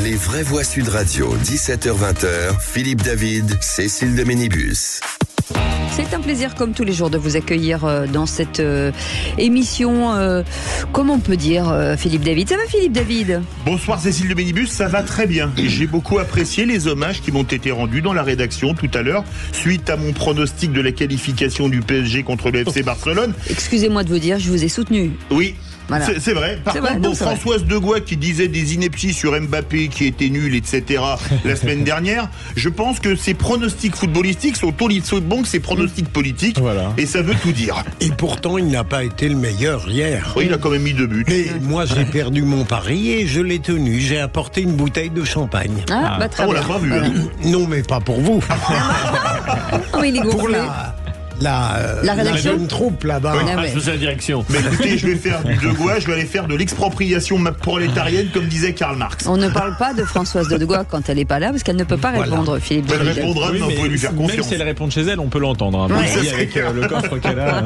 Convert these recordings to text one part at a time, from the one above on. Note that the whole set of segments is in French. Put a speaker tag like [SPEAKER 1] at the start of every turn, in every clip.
[SPEAKER 1] Les vraies voix Sud Radio, 17h-20h, Philippe David, Cécile de Ménibus.
[SPEAKER 2] C'est un plaisir comme tous les jours de vous accueillir dans cette émission, comment on peut dire, Philippe David. Ça va, Philippe David?
[SPEAKER 3] Bonsoir Cécile de Ménibus, ça va très bien. Et j'ai beaucoup apprécié les hommages qui m'ont été rendus dans la rédaction tout à l'heure, suite à mon pronostic de la qualification du PSG contre le FC Barcelone.
[SPEAKER 2] Excusez-moi de vous dire, je vous ai soutenu.
[SPEAKER 3] Oui.
[SPEAKER 2] Voilà.
[SPEAKER 3] C'est vrai. Par contre, Françoise Degois qui disait des inepties sur Mbappé qui était nul, etc. la semaine dernière, je pense que ces pronostics footballistiques sont aussi bons que ces pronostics politiques. Voilà. Et ça veut tout dire.
[SPEAKER 4] Et pourtant, il n'a pas été le meilleur hier.
[SPEAKER 3] Oui, il a quand même mis 2 buts.
[SPEAKER 4] Mais moi, j'ai perdu mon pari et je l'ai tenu. J'ai apporté une bouteille de champagne.
[SPEAKER 2] Très bien.
[SPEAKER 3] On l'a pas vu.
[SPEAKER 2] Voilà.
[SPEAKER 4] Non, mais pas pour vous.
[SPEAKER 2] Mais il est
[SPEAKER 4] Pour
[SPEAKER 2] gonflé.
[SPEAKER 4] la
[SPEAKER 2] rédaction,
[SPEAKER 4] jeune troupe là-bas.
[SPEAKER 2] Oui.
[SPEAKER 5] Je sais la direction.
[SPEAKER 3] Mais écoutez, je vais faire du Degois, je vais aller faire de l'expropriation prolétarienne, comme disait Karl Marx.
[SPEAKER 2] On ne parle pas de Françoise Degois quand elle n'est pas là, parce qu'elle ne peut pas répondre, Philippe
[SPEAKER 3] Elle
[SPEAKER 2] David.
[SPEAKER 3] répondra, mais on peut lui faire
[SPEAKER 5] Même
[SPEAKER 3] confiance.
[SPEAKER 5] si elle répond chez elle, on peut l'entendre. Hein.
[SPEAKER 2] Ouais.
[SPEAKER 5] Aussi, avec le coffre qu'elle a.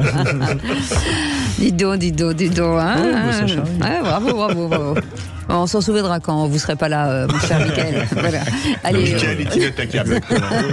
[SPEAKER 2] Dis donc. Hein,
[SPEAKER 5] Oui, ça charme.
[SPEAKER 2] Ouais, bravo. On s'en souviendra quand vous ne serez pas là, mon cher Mickaël. Voilà. Allez,
[SPEAKER 3] Mickaël est inattaquable.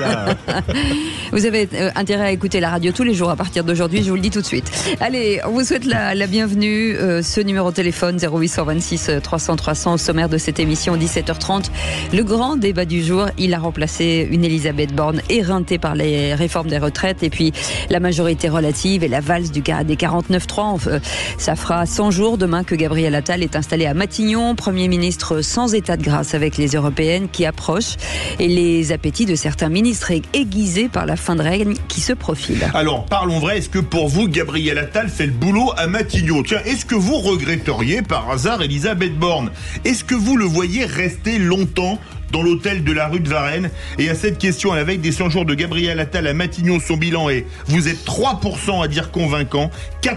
[SPEAKER 2] vous avez intérêt à écouter la radio tous les jours à partir d'aujourd'hui, je vous le dis tout de suite. Allez, on vous souhaite la bienvenue. Ce numéro de téléphone 0826 300 300 au sommaire de cette émission 17h30. Le grand débat du jour, il a remplacé une Elisabeth Borne éreintée par les réformes des retraites et puis la majorité relative et la valse des 49-3. Ça fera 100 jours demain que Gabriel Attal est installé à Matignon, Premier ministre sans état de grâce avec les européennes qui approchent et les appétits de certains ministres aiguisés par la fin de règne qui se profile.
[SPEAKER 3] Alors, parlons vrai, est-ce que pour vous, Gabriel Attal fait le boulot à Matignon? Tiens, est-ce que vous regretteriez par hasard Elisabeth Borne? Est-ce que vous le voyez rester longtemps dans l'hôtel de la rue de Varennes? Et à cette question, à la veille des 100 jours de Gabriel Attal à Matignon, son bilan est: vous êtes 3% à dire convaincant,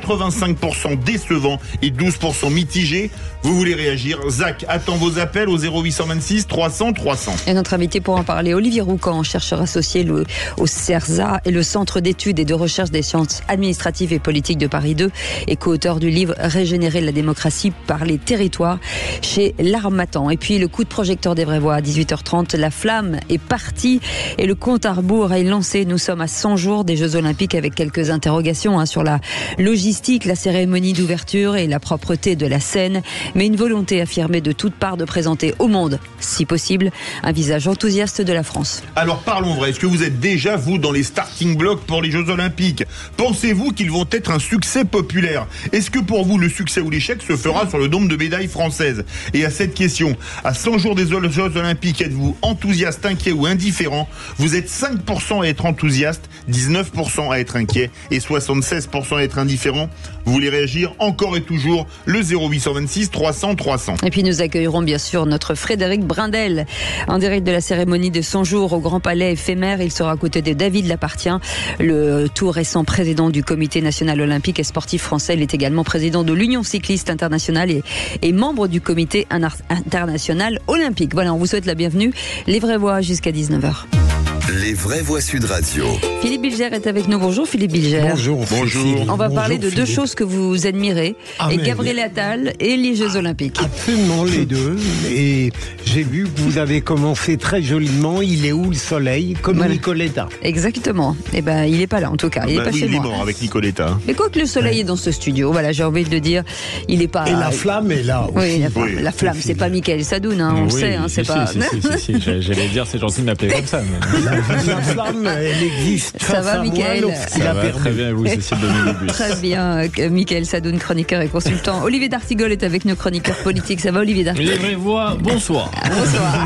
[SPEAKER 3] 85% décevant et 12% mitigé. Vous voulez réagir? Zach attend vos appels au 0826 300 300.
[SPEAKER 2] Et notre invité pour en parler, Olivier Roucan, chercheur associé au CERSA et le Centre d'études et de recherche des sciences administratives et politiques de Paris 2 et co-auteur du livre Régénérer la démocratie par les territoires chez l'Harmattan. Et puis le coup de projecteur des vraies voix à 18h30, la flamme est partie et le compte à rebours est lancé. Nous sommes à 100 jours des Jeux Olympiques avec quelques interrogations sur la logistique, la cérémonie d'ouverture et la propreté de la scène, mais une volonté affirmée de toutes parts de présenter au monde, si possible, un visage enthousiaste de la France.
[SPEAKER 3] Alors parlons vrai, est-ce que vous êtes déjà, vous, dans les starting blocks pour les Jeux Olympiques? Pensez-vous qu'ils vont être un succès populaire? Est-ce que pour vous, le succès ou l'échec se fera sur le nombre de médailles françaises? Et à cette question, à 100 jours des Jeux Olympiques, êtes-vous enthousiaste, inquiet ou indifférent? Vous êtes 5% à être enthousiaste, 19% à être inquiet et 76% à être indifférent. Vous voulez réagir encore et toujours, le 0826 300 300.
[SPEAKER 2] Et puis nous accueillerons bien sûr notre Frédéric Brindel en direct de la cérémonie de 100 jours au Grand Palais éphémère. Il sera à côté de David Lapartien, le tout récent président du Comité national olympique et sportif français. Il est également président de l'Union cycliste internationale et membre du Comité international olympique. Voilà, on vous souhaite la bienvenue. Les vraies voix jusqu'à 19h.
[SPEAKER 1] Les vraies voix Sud Radio.
[SPEAKER 2] Philippe Bilger est avec nous. Bonjour Philippe Bilger.
[SPEAKER 4] Bonjour.
[SPEAKER 2] On va parler de deux
[SPEAKER 4] Philippe.
[SPEAKER 2] choses que vous admirez, et Gabriel Attal et les Jeux Olympiques.
[SPEAKER 4] Absolument les deux. Et j'ai vu que vous avez commencé très joliment. Il est où le soleil? Comme
[SPEAKER 2] Voilà.
[SPEAKER 4] Nicoletta.
[SPEAKER 2] Exactement. Eh ben, il est pas là en tout cas. Il est pas
[SPEAKER 3] Oui,
[SPEAKER 2] chez
[SPEAKER 3] il est
[SPEAKER 2] moi.
[SPEAKER 3] mort avec Nicoletta.
[SPEAKER 2] Mais quoi que le soleil est dans ce studio, voilà, j'ai envie de le dire, il est pas.
[SPEAKER 4] Et la flamme est là aussi.
[SPEAKER 2] Oui, la flamme, c'est pas Mickaël Sadoun, hein, on le sait, hein, c'est pas.
[SPEAKER 5] Si. J'allais dire, c'est gentil de m'appeler comme ça. Mais...
[SPEAKER 4] La flamme, elle existe.
[SPEAKER 2] Ça
[SPEAKER 4] face
[SPEAKER 2] va,
[SPEAKER 4] à moi,
[SPEAKER 2] Mickaël?
[SPEAKER 4] lorsqu'il
[SPEAKER 5] Ça
[SPEAKER 4] a
[SPEAKER 5] va
[SPEAKER 4] perdu.
[SPEAKER 5] très bien, vous, Cécile de Ménibus.
[SPEAKER 2] Très bien, Mickaël Sadoun, chroniqueur et consultant. Olivier D'Artigol est avec nous, chroniqueur politique. Ça va, Olivier D'Artigol?
[SPEAKER 5] Les vraies voix, bonsoir.
[SPEAKER 2] Bonsoir.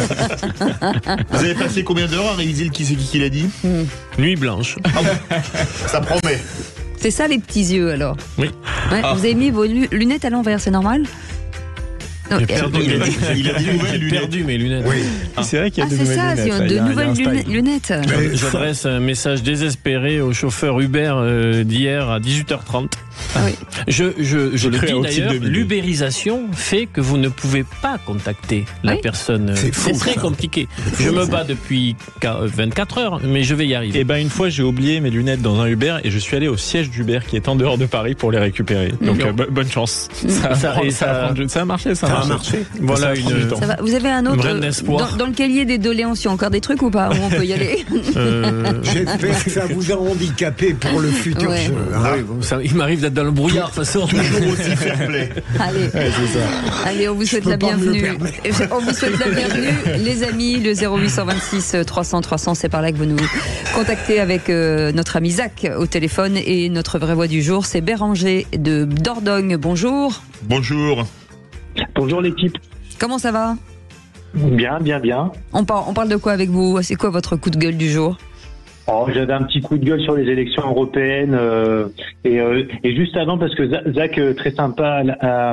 [SPEAKER 3] Vous avez passé combien d'heures à réviser le qui c'est qui l'a dit?
[SPEAKER 5] Nuit blanche.
[SPEAKER 3] Ça promet.
[SPEAKER 2] C'est ça les petits yeux alors?
[SPEAKER 5] Oui.
[SPEAKER 2] Ouais, vous avez mis vos lunettes à l'envers, c'est normal? Non,
[SPEAKER 5] J'ai perdu,
[SPEAKER 3] Il a dit nouvelles
[SPEAKER 5] J'ai
[SPEAKER 3] lunettes.
[SPEAKER 5] perdu mes lunettes.
[SPEAKER 4] Oui.
[SPEAKER 5] C'est vrai qu'il y a
[SPEAKER 2] Ah, c'est ça, c'est de nouvelles lunettes.
[SPEAKER 5] J'adresse un message désespéré au chauffeur Uber d'hier à 18h30.
[SPEAKER 2] Oui.
[SPEAKER 5] Je le
[SPEAKER 6] cru
[SPEAKER 5] dis
[SPEAKER 6] au titre
[SPEAKER 5] d'ailleurs,
[SPEAKER 6] de vidéo.
[SPEAKER 5] l'ubérisation fait que vous ne pouvez pas contacter la
[SPEAKER 2] Oui.
[SPEAKER 5] personne.
[SPEAKER 4] C'est fou,
[SPEAKER 5] très
[SPEAKER 4] ça.
[SPEAKER 5] compliqué. Je me bats depuis 24 heures, mais je vais y arriver.
[SPEAKER 6] Et ben une fois j'ai oublié mes lunettes dans un Uber et je suis allé au siège d'Uber qui est en dehors de Paris pour les récupérer. Donc bonne chance. Ça a marché, ça.
[SPEAKER 4] a marché.
[SPEAKER 5] Voilà
[SPEAKER 2] Ça va. Vous avez un autre
[SPEAKER 5] graine d'espoir.
[SPEAKER 2] dans le cahier des doléances, il y a encore des trucs ou pas où on peut y aller?
[SPEAKER 4] J'espère que ça vous a handicapé pour le futur
[SPEAKER 2] Ouais.
[SPEAKER 4] jeu.
[SPEAKER 5] Il m'arrive d'être dans le brouillard, de toute façon.
[SPEAKER 3] Toujours aussi fair play.
[SPEAKER 2] Allez. Allez, on vous souhaite la
[SPEAKER 4] peux pas me le
[SPEAKER 2] bienvenue. On vous souhaite la bienvenue, les amis. Le 0826 300 300, c'est par là que vous nous contactez avec notre ami Zach au téléphone, et notre vraie voix du jour, c'est Béranger de Dordogne. Bonjour.
[SPEAKER 3] Bonjour.
[SPEAKER 7] Bonjour l'équipe.
[SPEAKER 2] Comment ça va?
[SPEAKER 7] Bien.
[SPEAKER 2] On parle de quoi avec vous? C'est quoi votre coup de gueule du jour?
[SPEAKER 7] J'avais un petit coup de gueule sur les élections européennes et juste avant, parce que Zach, très sympa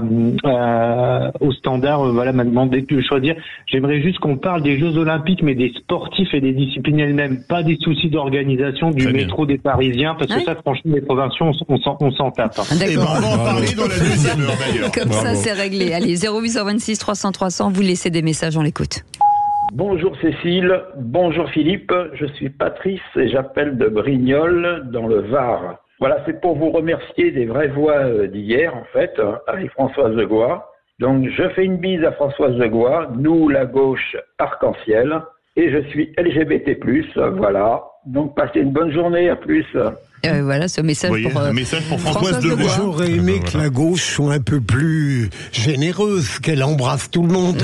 [SPEAKER 7] au standard, m'a demandé de choisir. J'aimerais juste qu'on parle des Jeux Olympiques, mais des sportifs et des disciplines elles-mêmes, pas des soucis d'organisation du métro des Parisiens, parce que ça, franchement, les provinciaux, on s'en tape.
[SPEAKER 3] Et ben, on va en parler dans la deuxième heure d'ailleurs.
[SPEAKER 2] Comme ça, c'est réglé. Allez, 0826 300 300, vous laissez des messages, on l'écoute.
[SPEAKER 8] Bonjour Cécile, bonjour Philippe, je suis Patrice et j'appelle de Brignoles dans le Var. Voilà, c'est pour vous remercier des vraies voix d'hier en fait, avec Françoise Legoix. Donc je fais une bise à Françoise Legoix, nous la gauche arc-en-ciel, et je suis LGBT+, voilà. Donc passez une bonne journée, à plus.
[SPEAKER 2] Voilà ce message
[SPEAKER 3] un message pour Françoise Legoix.
[SPEAKER 4] J'aurais aimé que la gauche soit un peu plus généreuse, qu'elle embrasse tout le monde.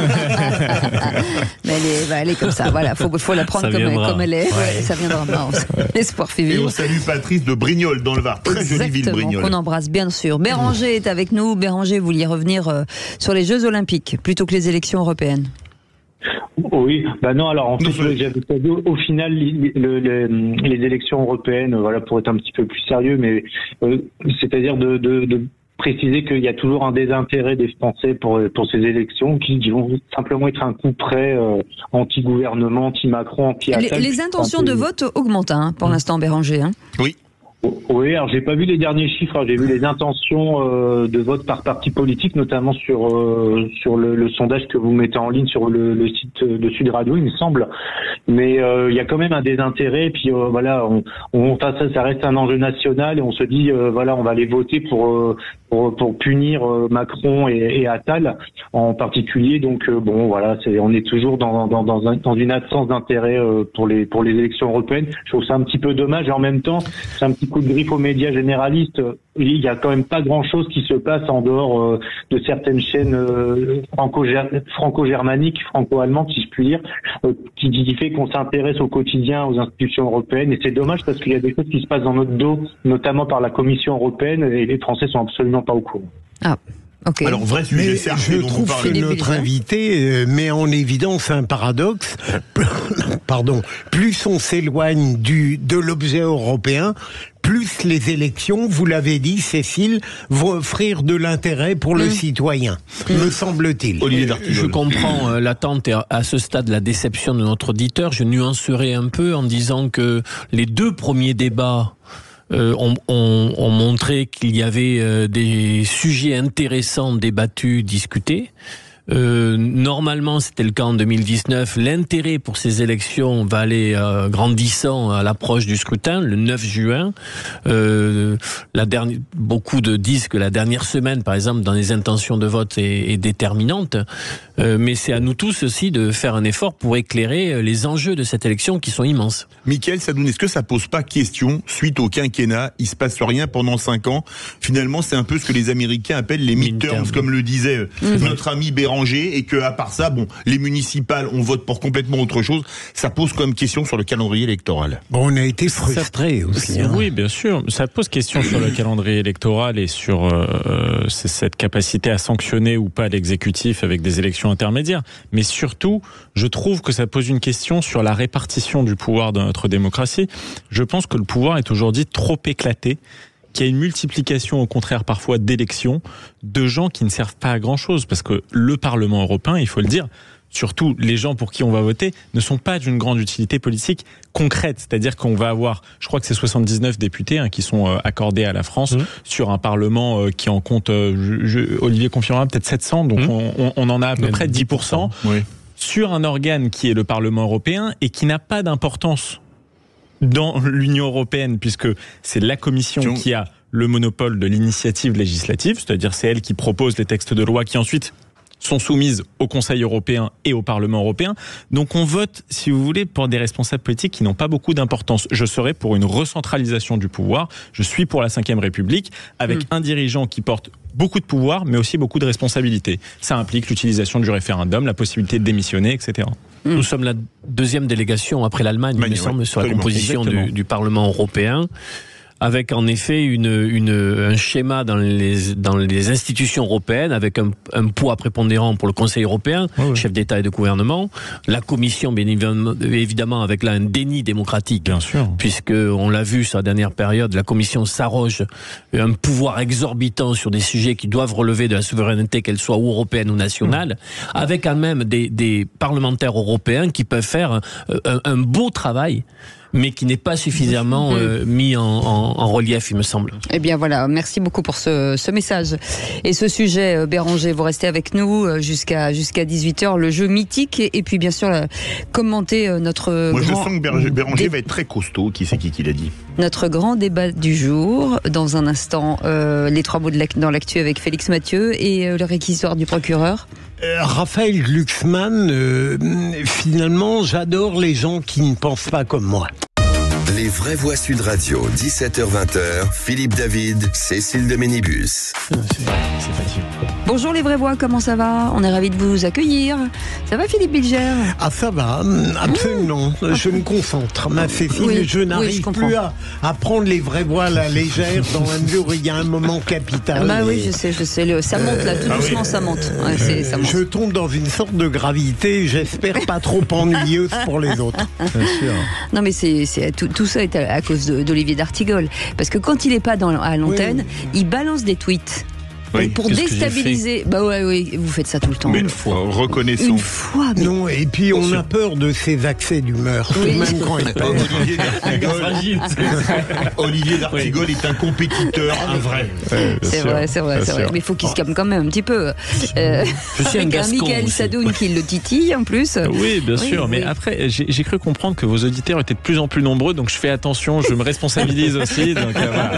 [SPEAKER 2] Mais elle est comme ça, voilà, faut la prendre comme elle est. Ouais, ça viendra. L'espoir fait
[SPEAKER 3] Et
[SPEAKER 2] vivre.
[SPEAKER 3] on salue Patrice de Brignoles dans le Var. Très jolie ville Brignoles.
[SPEAKER 2] Qu'on embrasse bien sûr. Béranger est avec nous. Béranger, vous vouliez revenir sur les Jeux Olympiques plutôt que les élections européennes?
[SPEAKER 7] Oui, non, alors en fait, j'avais pas dit, au final, les élections européennes, pour être un petit peu plus sérieux, mais c'est-à-dire de préciser qu'il y a toujours un désintérêt des Français pour ces élections qui vont simplement être un coup près anti-gouvernement, anti-Macron, anti-Attal.
[SPEAKER 2] Les intentions de vote augmentent pour l'instant, Béranger.
[SPEAKER 3] Oui.
[SPEAKER 7] Oui, alors j'ai pas vu les derniers chiffres, j'ai vu les intentions de vote par parti politique, notamment sur le sondage que vous mettez en ligne sur le site de Sud Radio, il me semble. Mais il y a quand même un désintérêt, et puis ça reste un enjeu national, et on se dit on va aller voter pour punir Macron et Attal en particulier. Donc on est toujours dans une absence d'intérêt pour les élections européennes. Je trouve ça un petit peu dommage, et en même temps c'est un petit coup de griffe aux médias généralistes. Il y a quand même pas grand-chose qui se passe en dehors de certaines chaînes franco-germaniques, franco-allemandes, si je puis dire, qui fait qu'on s'intéresse au quotidien aux institutions européennes. Et c'est dommage parce qu'il y a des choses qui se passent dans notre dos, notamment par la Commission européenne, et les Français sont absolument pas au courant.
[SPEAKER 2] Ah. Okay.
[SPEAKER 3] Alors, vrai sujet, certes,
[SPEAKER 4] je trouve que notre invité met en évidence un paradoxe. Pardon. Plus on s'éloigne de l'objet européen, plus les élections, vous l'avez dit, Cécile, vont offrir de l'intérêt pour le citoyen, me semble-t-il.
[SPEAKER 5] Je comprends l'attente et à ce stade la déception de notre auditeur. Je nuancerai un peu en disant que les deux premiers débats ont montré qu'il y avait des sujets intéressants débattus, discutés. Normalement, c'était le cas en 2019. L'intérêt pour ces élections va aller grandissant à l'approche du scrutin, le 9 juin. Beaucoup disent que la dernière semaine, par exemple, dans les intentions de vote est déterminante. Mais c'est à nous tous aussi de faire un effort pour éclairer les enjeux de cette élection qui sont immenses.
[SPEAKER 3] Mickaël Sadoun, est-ce que ça pose pas question suite au quinquennat? Il se passe rien pendant 5 ans. Finalement, c'est un peu ce que les Américains appellent les midterms, comme le disait notre ami Béranger, et que à part ça, les municipales, on vote pour complètement autre chose. Ça pose comme question sur le calendrier électoral.
[SPEAKER 4] On a été frustrés aussi.
[SPEAKER 6] Oui, bien sûr. Ça pose question sur le calendrier électoral et sur cette capacité à sanctionner ou pas l'exécutif avec des élections intermédiaires. Mais surtout, je trouve que ça pose une question sur la répartition du pouvoir dans notre démocratie. Je pense que le pouvoir est aujourd'hui trop éclaté, qu'il y a une multiplication au contraire parfois d'élections de gens qui ne servent pas à grand chose, parce que le Parlement européen, il faut le dire, surtout les gens pour qui on va voter, ne sont pas d'une grande utilité politique concrète. C'est-à-dire qu'on va avoir, je crois que c'est 79 députés qui sont accordés à la France sur un Parlement qui en compte, Olivier confirmera, peut-être 700, donc on en a à peu près 10%.
[SPEAKER 3] Oui.
[SPEAKER 6] Sur un organe qui est le Parlement européen et qui n'a pas d'importance dans l'Union européenne, puisque c'est la Commission qui a le monopole de l'initiative législative, c'est-à-dire c'est elle qui propose les textes de loi qui ensuite sont soumises au Conseil européen et au Parlement européen. Donc on vote, si vous voulez, pour des responsables politiques qui n'ont pas beaucoup d'importance. Je serais pour une recentralisation du pouvoir. Je suis pour la Ve République, avec un dirigeant qui porte beaucoup de pouvoir, mais aussi beaucoup de responsabilités. Ça implique l'utilisation du référendum, la possibilité de démissionner, etc.
[SPEAKER 5] Nous sommes la deuxième délégation après l'Allemagne, il me semble, sur la composition du Parlement européen, avec en effet un schéma dans les institutions européennes, avec un poids prépondérant pour le Conseil européen, chef d'État et de gouvernement, la Commission bien évidemment avec là un déni démocratique,
[SPEAKER 6] bien sûr,
[SPEAKER 5] puisque on l'a vu sur la dernière période, la Commission s'arroge un pouvoir exorbitant sur des sujets qui doivent relever de la souveraineté, qu'elle soit européenne ou nationale, avec quand même des parlementaires européens qui peuvent faire un beau travail, mais qui n'est pas suffisamment mis en relief, il me semble.
[SPEAKER 2] Eh bien voilà, merci beaucoup pour ce message. Et ce sujet, Béranger, vous restez avec nous jusqu'à 18h, le jeu mythique, et puis bien sûr, commenter notre
[SPEAKER 3] Moi je sens que Béranger va être très costaud, qui c'est qui l'a dit.
[SPEAKER 2] Notre grand débat du jour, dans un instant, les 3 mots dans l'actu avec Félix Mathieu et le réquisitoire du procureur.
[SPEAKER 4] Raphaël Glucksmann, finalement, j'adore les gens qui ne pensent pas comme moi.
[SPEAKER 1] Les vraies voix Sud Radio, 17h-20h, Philippe David, Cécile de Ménibus.
[SPEAKER 5] C'est facile.
[SPEAKER 2] Bonjour les vraies voix, comment ça va? On est ravis de vous accueillir. Ça va Philippe Bilger?
[SPEAKER 4] Ah ça va, absolument. Je me concentre, ma Cécile, je n'arrive plus à prendre les vraies voix à la légère dans la mesure où il y a un moment capital.
[SPEAKER 2] Bah oui, je sais, ça monte là, tout doucement ça monte. Ouais, ça monte.
[SPEAKER 4] Je tombe dans une sorte de gravité, j'espère pas trop ennuyeuse pour les autres.
[SPEAKER 6] Bien sûr.
[SPEAKER 2] Non mais tout ça est à cause d'Olivier d'Artigol. Parce que quand il n'est pas à l'antenne, il balance des tweets.
[SPEAKER 3] Oui.
[SPEAKER 2] Pour déstabiliser. Bah oui, vous faites ça tout le temps.
[SPEAKER 3] Mais une fois, reconnaissons.
[SPEAKER 2] Une fois, mais...
[SPEAKER 4] Non, et puis on a peur de ses accès d'humeur, même quand il perd.
[SPEAKER 3] Olivier d'Artigol est un compétiteur, un vrai.
[SPEAKER 2] C'est vrai. Mais il faut qu'il se calme quand même un petit peu.
[SPEAKER 5] Je suis un Gascon.
[SPEAKER 2] Michael Sadoun qui le titille en plus.
[SPEAKER 6] Oui, bien sûr. Mais après, j'ai cru comprendre que vos auditeurs étaient de plus en plus nombreux, donc je fais attention, je me responsabilise aussi. Donc,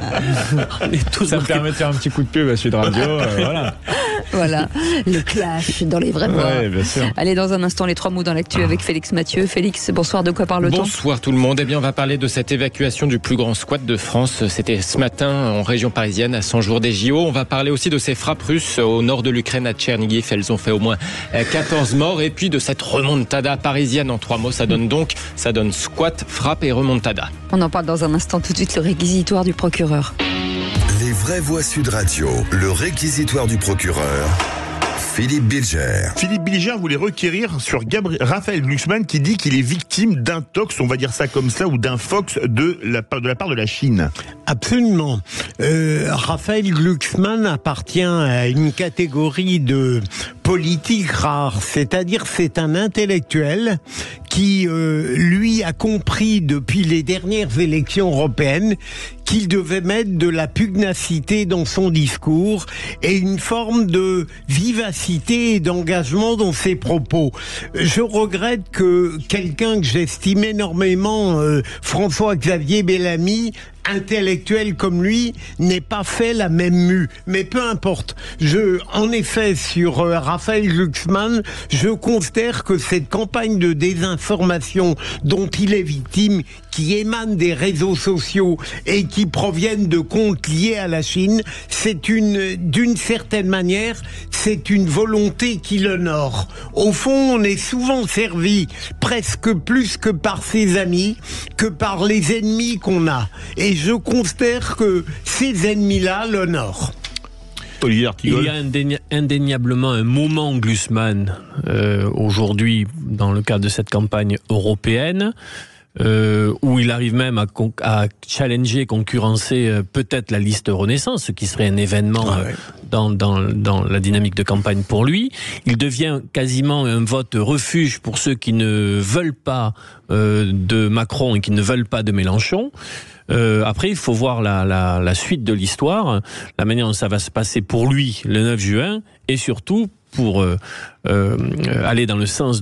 [SPEAKER 6] ça me permet de faire un petit coup de pub à Sud Radio.
[SPEAKER 2] Voilà, le clash dans les vraies voix.
[SPEAKER 6] Ouais, bien sûr.
[SPEAKER 2] Allez, dans un instant, les 3 mots dans l'actu avec Félix Mathieu. Félix, bonsoir, de quoi parle-t-on?
[SPEAKER 9] Bonsoir tout le monde. Eh bien, on va parler de cette évacuation du plus grand squat de France. C'était ce matin en région parisienne, à 100 jours des JO. On va parler aussi de ces frappes russes au nord de l'Ukraine, à Tchernihiv. Elles ont fait au moins 14 morts. Et puis de cette remontada parisienne en 3 mots. Ça donne squat, frappe et remontada.
[SPEAKER 2] On en parle dans un instant. Tout de suite, le réquisitoire du procureur.
[SPEAKER 1] Les vraies voix Sud Radio, le réquisitoire du procureur, Philippe Bilger.
[SPEAKER 3] Philippe Bilger voulait requérir sur Raphaël Glucksmann qui dit qu'il est victime d'un tox, on va dire ça comme ça, ou d'un fox de la part de la Chine.
[SPEAKER 4] Absolument. Raphaël Glucksmann appartient à une catégorie de politique rare, c'est-à-dire c'est un intellectuel qui, lui, a compris depuis les dernières élections européennes qu'il devait mettre de la pugnacité dans son discours et une forme de vivacité et d'engagement dans ses propos. Je regrette que quelqu'un que j'estime énormément, François-Xavier Bellamy, intellectuel comme lui, n'ait pas fait la même mue. Mais peu importe. En effet, sur Raphaël Glucksmann, je considère que cette campagne de désinformation dont il est victime, qui émane des réseaux sociaux et qui proviennent de comptes liés à la Chine, d'une certaine manière, c'est une volonté qui l'honore. Au fond, on est souvent servi, presque plus que par ses amis, que par les ennemis qu'on a. Et je considère que ces ennemis-là l'honorent.
[SPEAKER 5] Il y a indéniablement un moment Glucksmann aujourd'hui dans le cadre de cette campagne européenne où il arrive même à challenger, concurrencer peut-être la liste Renaissance, ce qui serait un événement dans la dynamique de campagne pour lui. Il devient quasiment un vote refuge pour ceux qui ne veulent pas de Macron et qui ne veulent pas de Mélenchon. Après, il faut voir la suite de l'histoire, la manière dont ça va se passer pour lui le 9 juin, et surtout pour aller dans le sens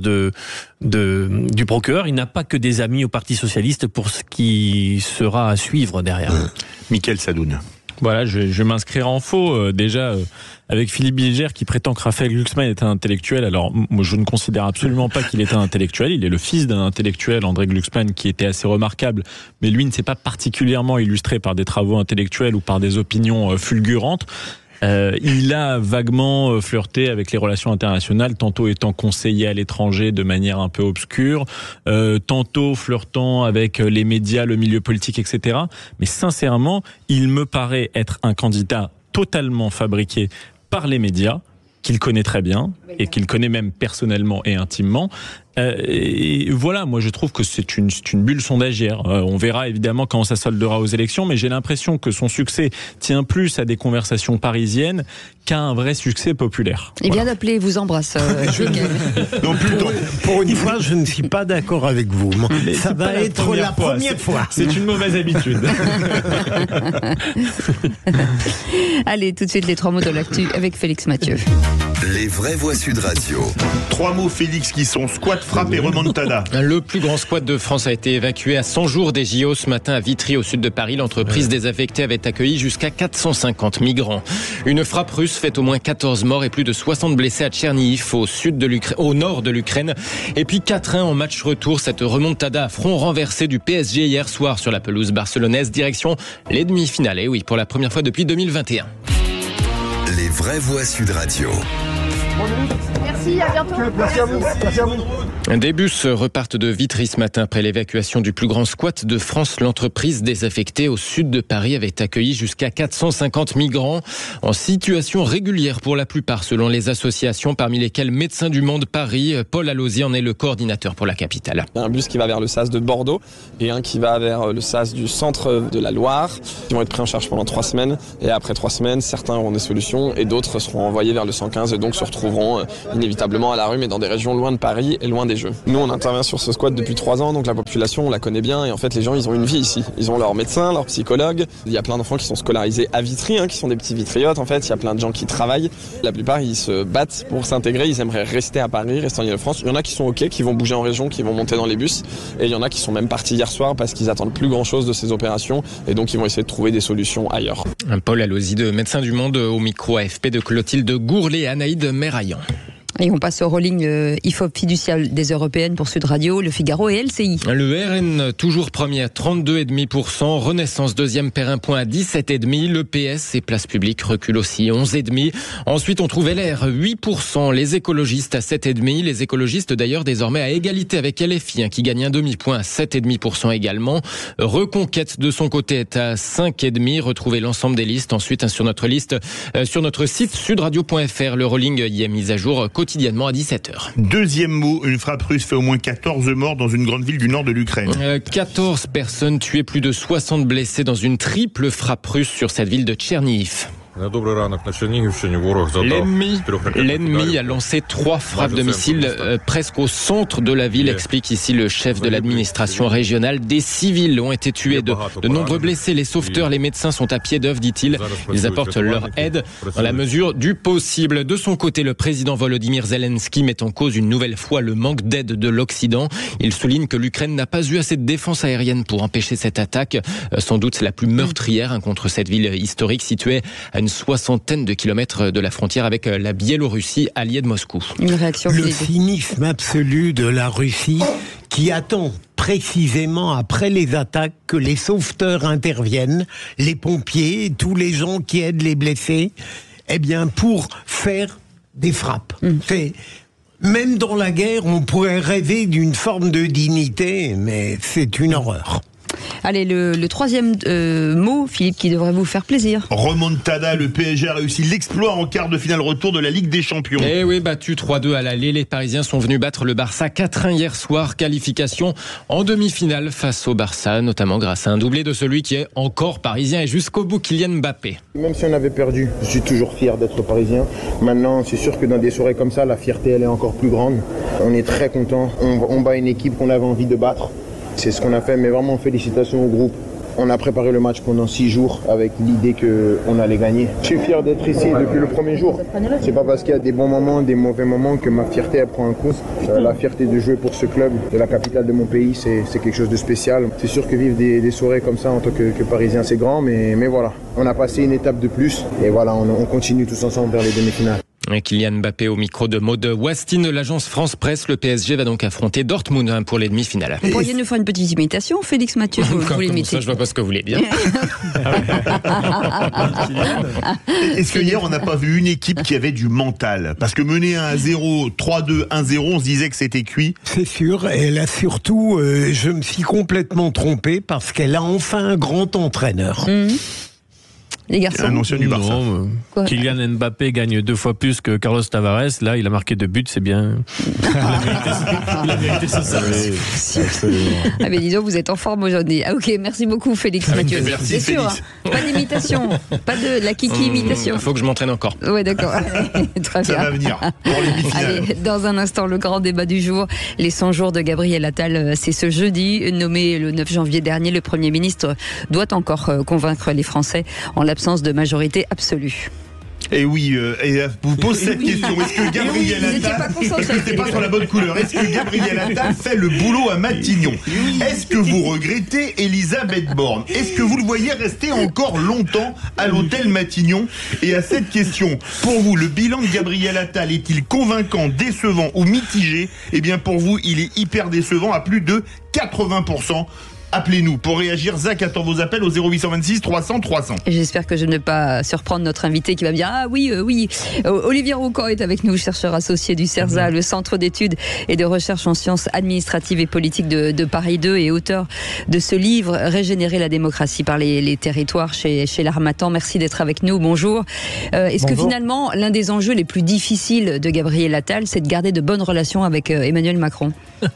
[SPEAKER 5] du procureur. Il n'a pas que des amis au Parti Socialiste pour ce qui sera à suivre derrière.
[SPEAKER 3] Michael Sadoun.
[SPEAKER 6] Voilà, je vais m'inscrire en faux. Déjà, avec Philippe Bilger qui prétend que Raphaël Glucksmann est un intellectuel. Alors, moi, je ne considère absolument pas qu'il est un intellectuel. Il est le fils d'un intellectuel, André Glucksmann, qui était assez remarquable. Mais lui ne s'est pas particulièrement illustré par des travaux intellectuels ou par des opinions fulgurantes. Il a vaguement flirté avec les relations internationales, tantôt étant conseiller à l'étranger de manière un peu obscure, tantôt flirtant avec les médias, le milieu politique, etc. Mais sincèrement, il me paraît être un candidat totalement fabriqué par les médias, qu'il connaît très bien, et qu'il connaît même personnellement et intimement. Et voilà, moi je trouve que c'est une bulle sondagière. On verra évidemment comment ça soldera aux élections, mais j'ai l'impression que son succès tient plus à des conversations parisiennes qu'à un vrai succès populaire.
[SPEAKER 2] Il vient d'appeler, vous embrasse.
[SPEAKER 4] Pour une fois, je ne suis pas d'accord avec vous. Ça va être la première fois.
[SPEAKER 6] C'est une mauvaise habitude.
[SPEAKER 2] Allez, tout de suite les 3 mots de l'actu avec Félix Mathieu.
[SPEAKER 1] Les vraies voix Sud Radio.
[SPEAKER 3] 3 mots, Félix, qui sont squat, frappe et remontada.
[SPEAKER 9] Le plus grand squat de France a été évacué à 100 jours des JO ce matin à Vitry, au sud de Paris. L'entreprise désaffectée avait accueilli jusqu'à 450 migrants. Une frappe russe fait au moins 14 morts et plus de 60 blessés à Tchernihiv, au nord de l'Ukraine. Et puis 4-1 en match retour. Cette remontada à front renversé du PSG hier soir sur la pelouse barcelonaise. Direction les demi-finales. Et oui, pour la première fois depuis 2021.
[SPEAKER 1] Les vraies voix Sud Radio.
[SPEAKER 10] Merci, à bientôt. Merci à vous. Merci à vous.
[SPEAKER 9] Des bus repartent de Vitry ce matin après l'évacuation du plus grand squat de France. L'entreprise désaffectée au sud de Paris avait accueilli jusqu'à 450 migrants en situation régulière pour la plupart, selon les associations, parmi lesquelles Médecins du Monde Paris. Paul Allosier en est le coordinateur pour la capitale.
[SPEAKER 11] Un bus qui va vers le SAS de Bordeaux et un qui va vers le SAS du centre de la Loire. Ils vont être pris en charge pendant 3 semaines et après 3 semaines, certains auront des solutions et d'autres seront envoyés vers le 115 et donc se retrouveront inévitablement à la rue, mais dans des régions loin de Paris et loin des Jeux. Nous, on intervient sur ce squat depuis 3 ans, donc la population, on la connaît bien et en fait, les gens, ils ont une vie ici. Ils ont leurs médecins, leurs psychologues. Il y a plein d'enfants qui sont scolarisés à Vitry, qui sont des petits vitriotes. En fait, il y a plein de gens qui travaillent. La plupart, ils se battent pour s'intégrer. Ils aimeraient rester à Paris, rester en Ile-de-France. Il y en a qui sont OK, qui vont bouger en région, qui vont monter dans les bus. Et il y en a qui sont même partis hier soir parce qu'ils attendent plus grand-chose de ces opérations et donc ils vont essayer de trouver des solutions ailleurs.
[SPEAKER 9] Paul Allosier de Médecins du Monde au micro AFP de Clotilde Gourlet et Anaïde Meraillan.
[SPEAKER 2] Et on passe au rolling IFOP fiducial des Européennes pour Sud Radio, Le Figaro et LCI.
[SPEAKER 9] Le RN toujours premier à 32,5%, Renaissance deuxième perd un point à 17,5%, le PS et Place Publique recule aussi 11,5%. Ensuite on trouve LR 8%, les écologistes à 7,5%, les écologistes d'ailleurs désormais à égalité avec LFI qui gagne un demi-point à 7,5% également. Reconquête de son côté est à 5,5%, retrouvez l'ensemble des listes ensuite sur notre liste, sur notre site sudradio.fr, le rolling y est mis à jour quotidiennement à 17h.
[SPEAKER 3] Deuxième mot, une frappe russe fait au moins 14 morts dans une grande ville du nord de l'Ukraine.
[SPEAKER 9] 14 personnes tuées, plus de 60 blessés dans une triple frappe russe sur cette ville de Tchernihiv. L'ennemi a lancé 3 frappes de missiles presque au centre de la ville, explique ici le chef de l'administration régionale. Des civils ont été tués, de nombreux blessés. Les sauveteurs, les médecins sont à pied d'œuvre, dit-il. Ils apportent leur aide dans la mesure du possible. De son côté, le président Volodymyr Zelensky met en cause une nouvelle fois le manque d'aide de l'Occident. Il souligne que l'Ukraine n'a pas eu assez de défense aérienne pour empêcher cette attaque, sans doute la plus meurtrière contre cette ville historique située à une 60aine de kilomètres de la frontière avec la Biélorussie, alliée de Moscou.
[SPEAKER 2] Une réaction.
[SPEAKER 4] Le cynisme absolu de la Russie qui attend précisément après les attaques que les sauveteurs interviennent, les pompiers, tous les gens qui aident les blessés, pour faire des frappes. Même dans la guerre, on pourrait rêver d'une forme de dignité, mais c'est une horreur.
[SPEAKER 2] Allez, le troisième mot, Philippe, qui devrait vous faire plaisir.
[SPEAKER 3] Remontada, le PSG a réussi l'exploit en quart de finale retour de la Ligue des Champions.
[SPEAKER 9] Eh oui, battu 3-2 à l'aller, les Parisiens sont venus battre le Barça 4-1 hier soir. Qualification en demi-finale face au Barça, notamment grâce à un doublé de celui qui est encore parisien et jusqu'au bout, Kylian Mbappé.
[SPEAKER 12] Même si on avait perdu, je suis toujours fier d'être parisien. Maintenant, c'est sûr que dans des soirées comme ça, la fierté, elle est encore plus grande. On est très content. On bat une équipe qu'on avait envie de battre. C'est ce qu'on a fait, mais vraiment félicitations au groupe. On a préparé le match pendant 6 jours avec l'idée qu'on allait gagner. Je suis fier d'être ici depuis le premier jour. C'est pas parce qu'il y a des bons moments, des mauvais moments que ma fierté elle prend un coup. La fierté de jouer pour ce club, de la capitale de mon pays, c'est quelque chose de spécial. C'est sûr que vivre des soirées comme ça en tant que Parisien, c'est grand, mais voilà. On a passé une étape de plus et voilà, on continue tous ensemble vers les demi-finales.
[SPEAKER 9] Kylian Mbappé au micro de Maud Wastine de l'agence France Presse. Le PSG va donc affronter Dortmund pour les demi-finales.
[SPEAKER 2] Vous pourriez nous faire une petite imitation, Félix Mathieu, vous l'imitez.
[SPEAKER 9] Ça, je vois pas ce que vous voulez dire.
[SPEAKER 3] Est-ce que hier, on n'a pas vu une équipe qui avait du mental? Parce que mener 1-0, 3-2, 1-0, on se disait que c'était cuit.
[SPEAKER 4] C'est sûr, et là surtout, je me suis complètement trompé parce qu'elle a enfin un grand entraîneur.
[SPEAKER 2] Les garçons.
[SPEAKER 3] Un ancien du Barça.
[SPEAKER 5] Kylian Mbappé gagne 2 fois plus que Carlos Tavares. Là, il a marqué 2 buts, c'est bien. Il a mérité ça.
[SPEAKER 2] Ah mais dis donc, vous êtes en forme aujourd'hui. Ah ok, merci beaucoup Félix Mathieu.
[SPEAKER 3] Merci,
[SPEAKER 2] c'est sûr, hein, pas d'imitation, pas de la kiki imitation.
[SPEAKER 9] Il faut que je m'entraîne encore.
[SPEAKER 2] Ouais d'accord. Très bien.
[SPEAKER 3] Ça va venir pour les demi-finales.
[SPEAKER 2] Allez, dans un instant, le grand débat du jour. Les 100 jours de Gabriel Attal, c'est ce jeudi. Nommé le 9 janvier dernier, le Premier ministre doit encore convaincre les Français en l'absence de majorité absolue.
[SPEAKER 3] Et oui, vous posez cette question. Est-ce que Gabriel Attal, n'était pas sur la bonne couleur? Est-ce que Gabriel Attal fait le boulot à Matignon? Est-ce que vous regrettez Elisabeth Borne? Est-ce que vous le voyez rester encore longtemps à l'hôtel Matignon? Et à cette question, pour vous, le bilan de Gabriel Attal est-il convaincant, décevant ou mitigé? Eh bien, pour vous, il est hyper décevant à plus de 80%. Appelez-nous pour réagir. Zach attend vos appels au 0826 300 300.
[SPEAKER 2] J'espère que je ne vais pas surprendre notre invité qui va me dire ah oui, oui. Olivier Roucan est avec nous, chercheur associé du CERSA, le Centre d'études et de recherche en sciences administratives et politiques de Paris 2 et auteur de ce livre Régénérer la démocratie par les territoires chez l'Harmattan. Merci d'être avec nous. Bonjour. Est-ce que finalement l'un des enjeux les plus difficiles de Gabriel Attal, c'est de garder de bonnes relations avec Emmanuel Macron?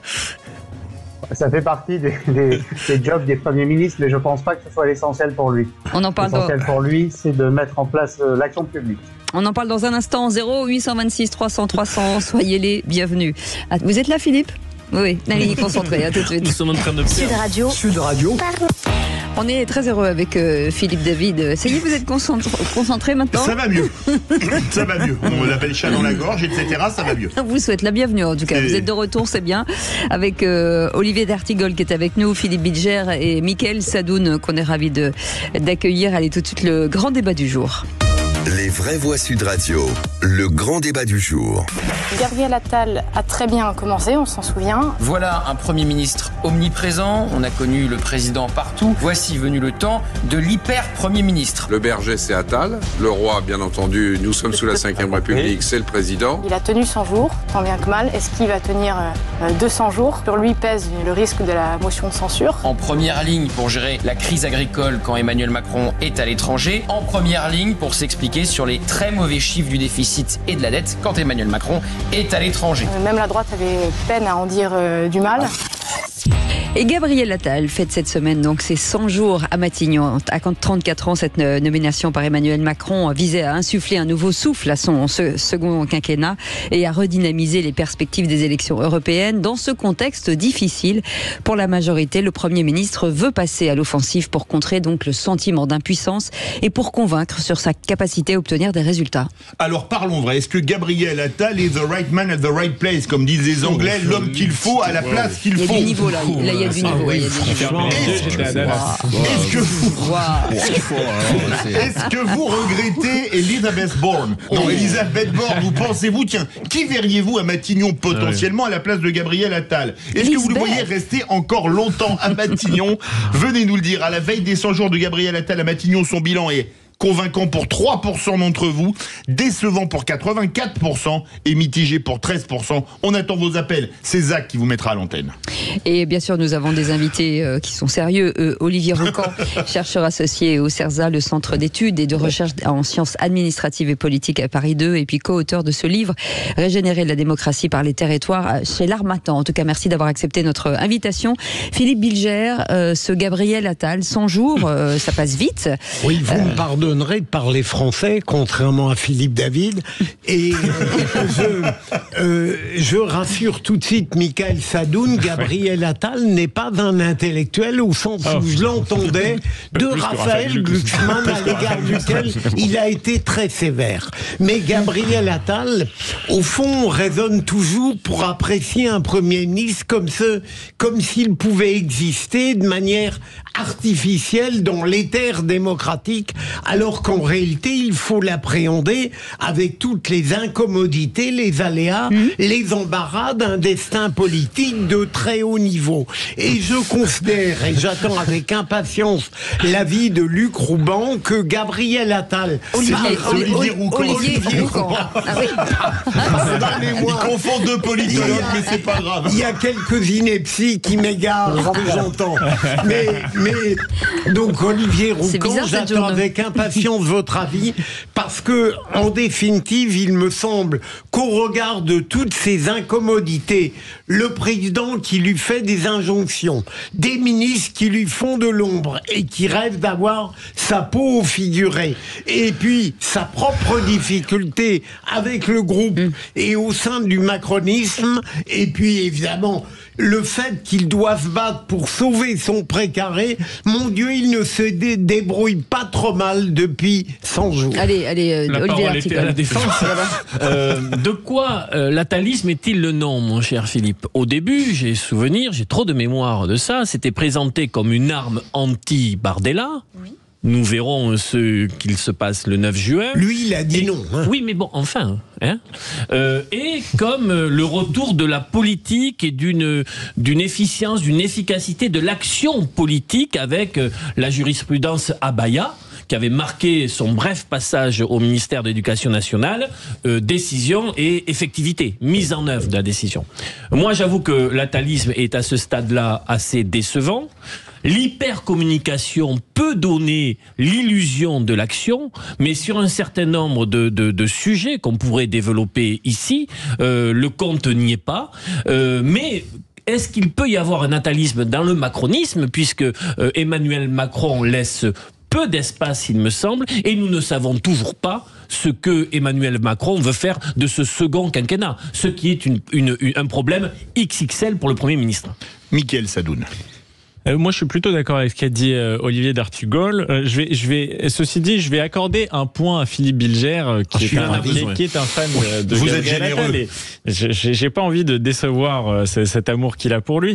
[SPEAKER 13] Ça fait partie des jobs des premiers ministres, mais je ne pense pas que ce soit l'essentiel pour lui.
[SPEAKER 2] On en parle.
[SPEAKER 13] L'essentiel pour lui, c'est de mettre en place l'action publique.
[SPEAKER 2] On en parle dans un instant. 0826 300 300. Soyez les bienvenus. Vous êtes là, Philippe? Oui. Allez, concentrez. À tout de suite.
[SPEAKER 5] Nous sommes en train de perdre.
[SPEAKER 14] Sud Radio.
[SPEAKER 2] On est très heureux avec Philippe David. Ça y est, vous êtes concentré maintenant?
[SPEAKER 3] Ça va mieux. Ça va mieux. On l'appelle chat dans la gorge, etc. Ça va mieux.
[SPEAKER 2] On vous souhaite la bienvenue en tout cas. Vous êtes de retour, c'est bien. Avec Olivier D'Artigol qui est avec nous, Philippe Bilger et Mickaël Sadoun qu'on est ravis d'accueillir. Allez, tout de suite, le grand débat du jour.
[SPEAKER 1] Les vraies voix Sud Radio, le grand débat du jour.
[SPEAKER 10] Gabriel Attal a très bien commencé, on s'en souvient.
[SPEAKER 15] Voilà un Premier ministre omniprésent, on a connu le président partout. Voici venu le temps de l'hyper-Premier ministre.
[SPEAKER 16] Le berger, c'est Attal. Le roi, bien entendu, nous sommes sous la Ve République, c'est le président.
[SPEAKER 10] Il a tenu 100 jours, tant bien que mal. Est-ce qu'il va tenir 200 jours? Sur lui pèse le risque de la motion de censure.
[SPEAKER 15] En première ligne pour gérer la crise agricole quand Emmanuel Macron est à l'étranger. En première ligne pour s'expliquer sur les très mauvais chiffres du déficit et de la dette quand Emmanuel Macron est à l'étranger.
[SPEAKER 10] Même la droite avait peine à en dire du mal.
[SPEAKER 2] Et Gabriel Attal fête cette semaine donc ses 100 jours à Matignon. À 34 ans, cette nomination par Emmanuel Macron visait à insuffler un nouveau souffle à son second quinquennat et à redynamiser les perspectives des élections européennes. Dans ce contexte difficile pour la majorité, le Premier ministre veut passer à l'offensive pour contrer donc le sentiment d'impuissance et pour convaincre sur sa capacité à obtenir des résultats.
[SPEAKER 3] Alors parlons vrai, est-ce que Gabriel Attal est the right man at the right place, comme disent les Anglais, l'homme qu'il faut à la place qu'il faut?
[SPEAKER 2] Il y a du niveau là, il y a du niveau.
[SPEAKER 3] Est-ce que vous regrettez Elisabeth Borne? Non, Elisabeth Borne, vous pensez-vous, tiens, qui verriez-vous à Matignon potentiellement à la place de Gabriel Attal? Est-ce que vous le voyez rester encore longtemps à Matignon? Venez nous le dire. À la veille des 100 jours de Gabriel Attal à Matignon, son bilan est convaincant pour 3% d'entre vous, décevant pour 84% et mitigé pour 13%. On attend vos appels. C'est Zach qui vous mettra à l'antenne.
[SPEAKER 2] Et bien sûr, nous avons des invités qui sont sérieux. Olivier Roucan, chercheur associé au CERSA, le Centre d'études et de recherche en sciences administratives et politiques à Paris 2, et puis co-auteur de ce livre, Régénérer la démocratie par les territoires, chez l'Harmattan. En tout cas, merci d'avoir accepté notre invitation. Philippe Bilger, ce Gabriel Attal, 100 jours, ça passe vite.
[SPEAKER 4] Oui, vous me pardonnez. étonnerait de parler français, contrairement à Philippe David. Et je rassure tout de suite Michael Sadoun, Gabriel Attal n'est pas un intellectuel au sens où je l'entendais de Raphaël Glucksmann, à l'égard duquel il a été très sévère. Mais Gabriel Attal, au fond, raisonne toujours pour apprécier un Premier ministre comme s'il pouvait exister de manière artificielle dans l'éther démocratique, alors qu'en réalité, il faut l'appréhender avec toutes les incommodités, les aléas, les embarras d'un destin politique de très haut niveau. Et je considère, et j'attends avec impatience l'avis de Luc Rouban, que Gabriel Attal...
[SPEAKER 2] Olivier Roucan.
[SPEAKER 3] Il confond deux politologues, mais c'est pas grave.
[SPEAKER 4] Il y a quelques inepties qui m'égarent, que j'entends. Mais donc Olivier Roucan, j'attends avec impatience votre avis, parce que en définitive, il me semble qu'au regard de toutes ces incommodités, le président qui lui fait des injonctions, des ministres qui lui font de l'ombre et qui rêvent d'avoir sa peau au figuré, et puis sa propre difficulté avec le groupe et au sein du macronisme, et puis évidemment le fait qu'il doit se battre pour sauver son précaré, mon Dieu, il ne se débrouille pas trop mal depuis 100 jours.
[SPEAKER 2] Allez,
[SPEAKER 5] la
[SPEAKER 2] Olivier
[SPEAKER 5] parole était à la défense. De quoi l'atalisme est-il le nom, mon cher Philippe? Au début, j'ai trop de mémoire de ça, c'était présenté comme une arme anti-Bardella. Oui. Nous verrons ce qu'il se passe le 9 juin.
[SPEAKER 4] Lui, il a dit non. Hein.
[SPEAKER 5] Oui, mais bon, enfin. Et comme le retour de la politique et d'une efficience, d'une efficacité de l'action politique avec la jurisprudence Abaya, qui avait marqué son bref passage au ministère de l'Éducation nationale, décision et effectivité, mise en œuvre de la décision. Moi, j'avoue que l'atalisme est à ce stade-là assez décevant. L'hypercommunication peut donner l'illusion de l'action, mais sur un certain nombre de sujets qu'on pourrait développer ici, le compte n'y est pas. Mais est-ce qu'il peut y avoir un atalisme dans le macronisme, puisque Emmanuel Macron laisse peu d'espace, il me semble, et nous ne savons toujours pas ce que Emmanuel Macron veut faire de ce second quinquennat, ce qui est un problème XXL pour le Premier ministre.
[SPEAKER 3] Michael Sadoun.
[SPEAKER 6] Moi, je suis plutôt d'accord avec ce qu'a dit Olivier d'Artigol. Ceci dit, je vais accorder un point à Philippe Bilger, qui est un fan de
[SPEAKER 3] Vous
[SPEAKER 6] Gabriel
[SPEAKER 3] êtes généreux.
[SPEAKER 6] Attal. J'ai pas envie de décevoir cet amour qu'il a pour lui.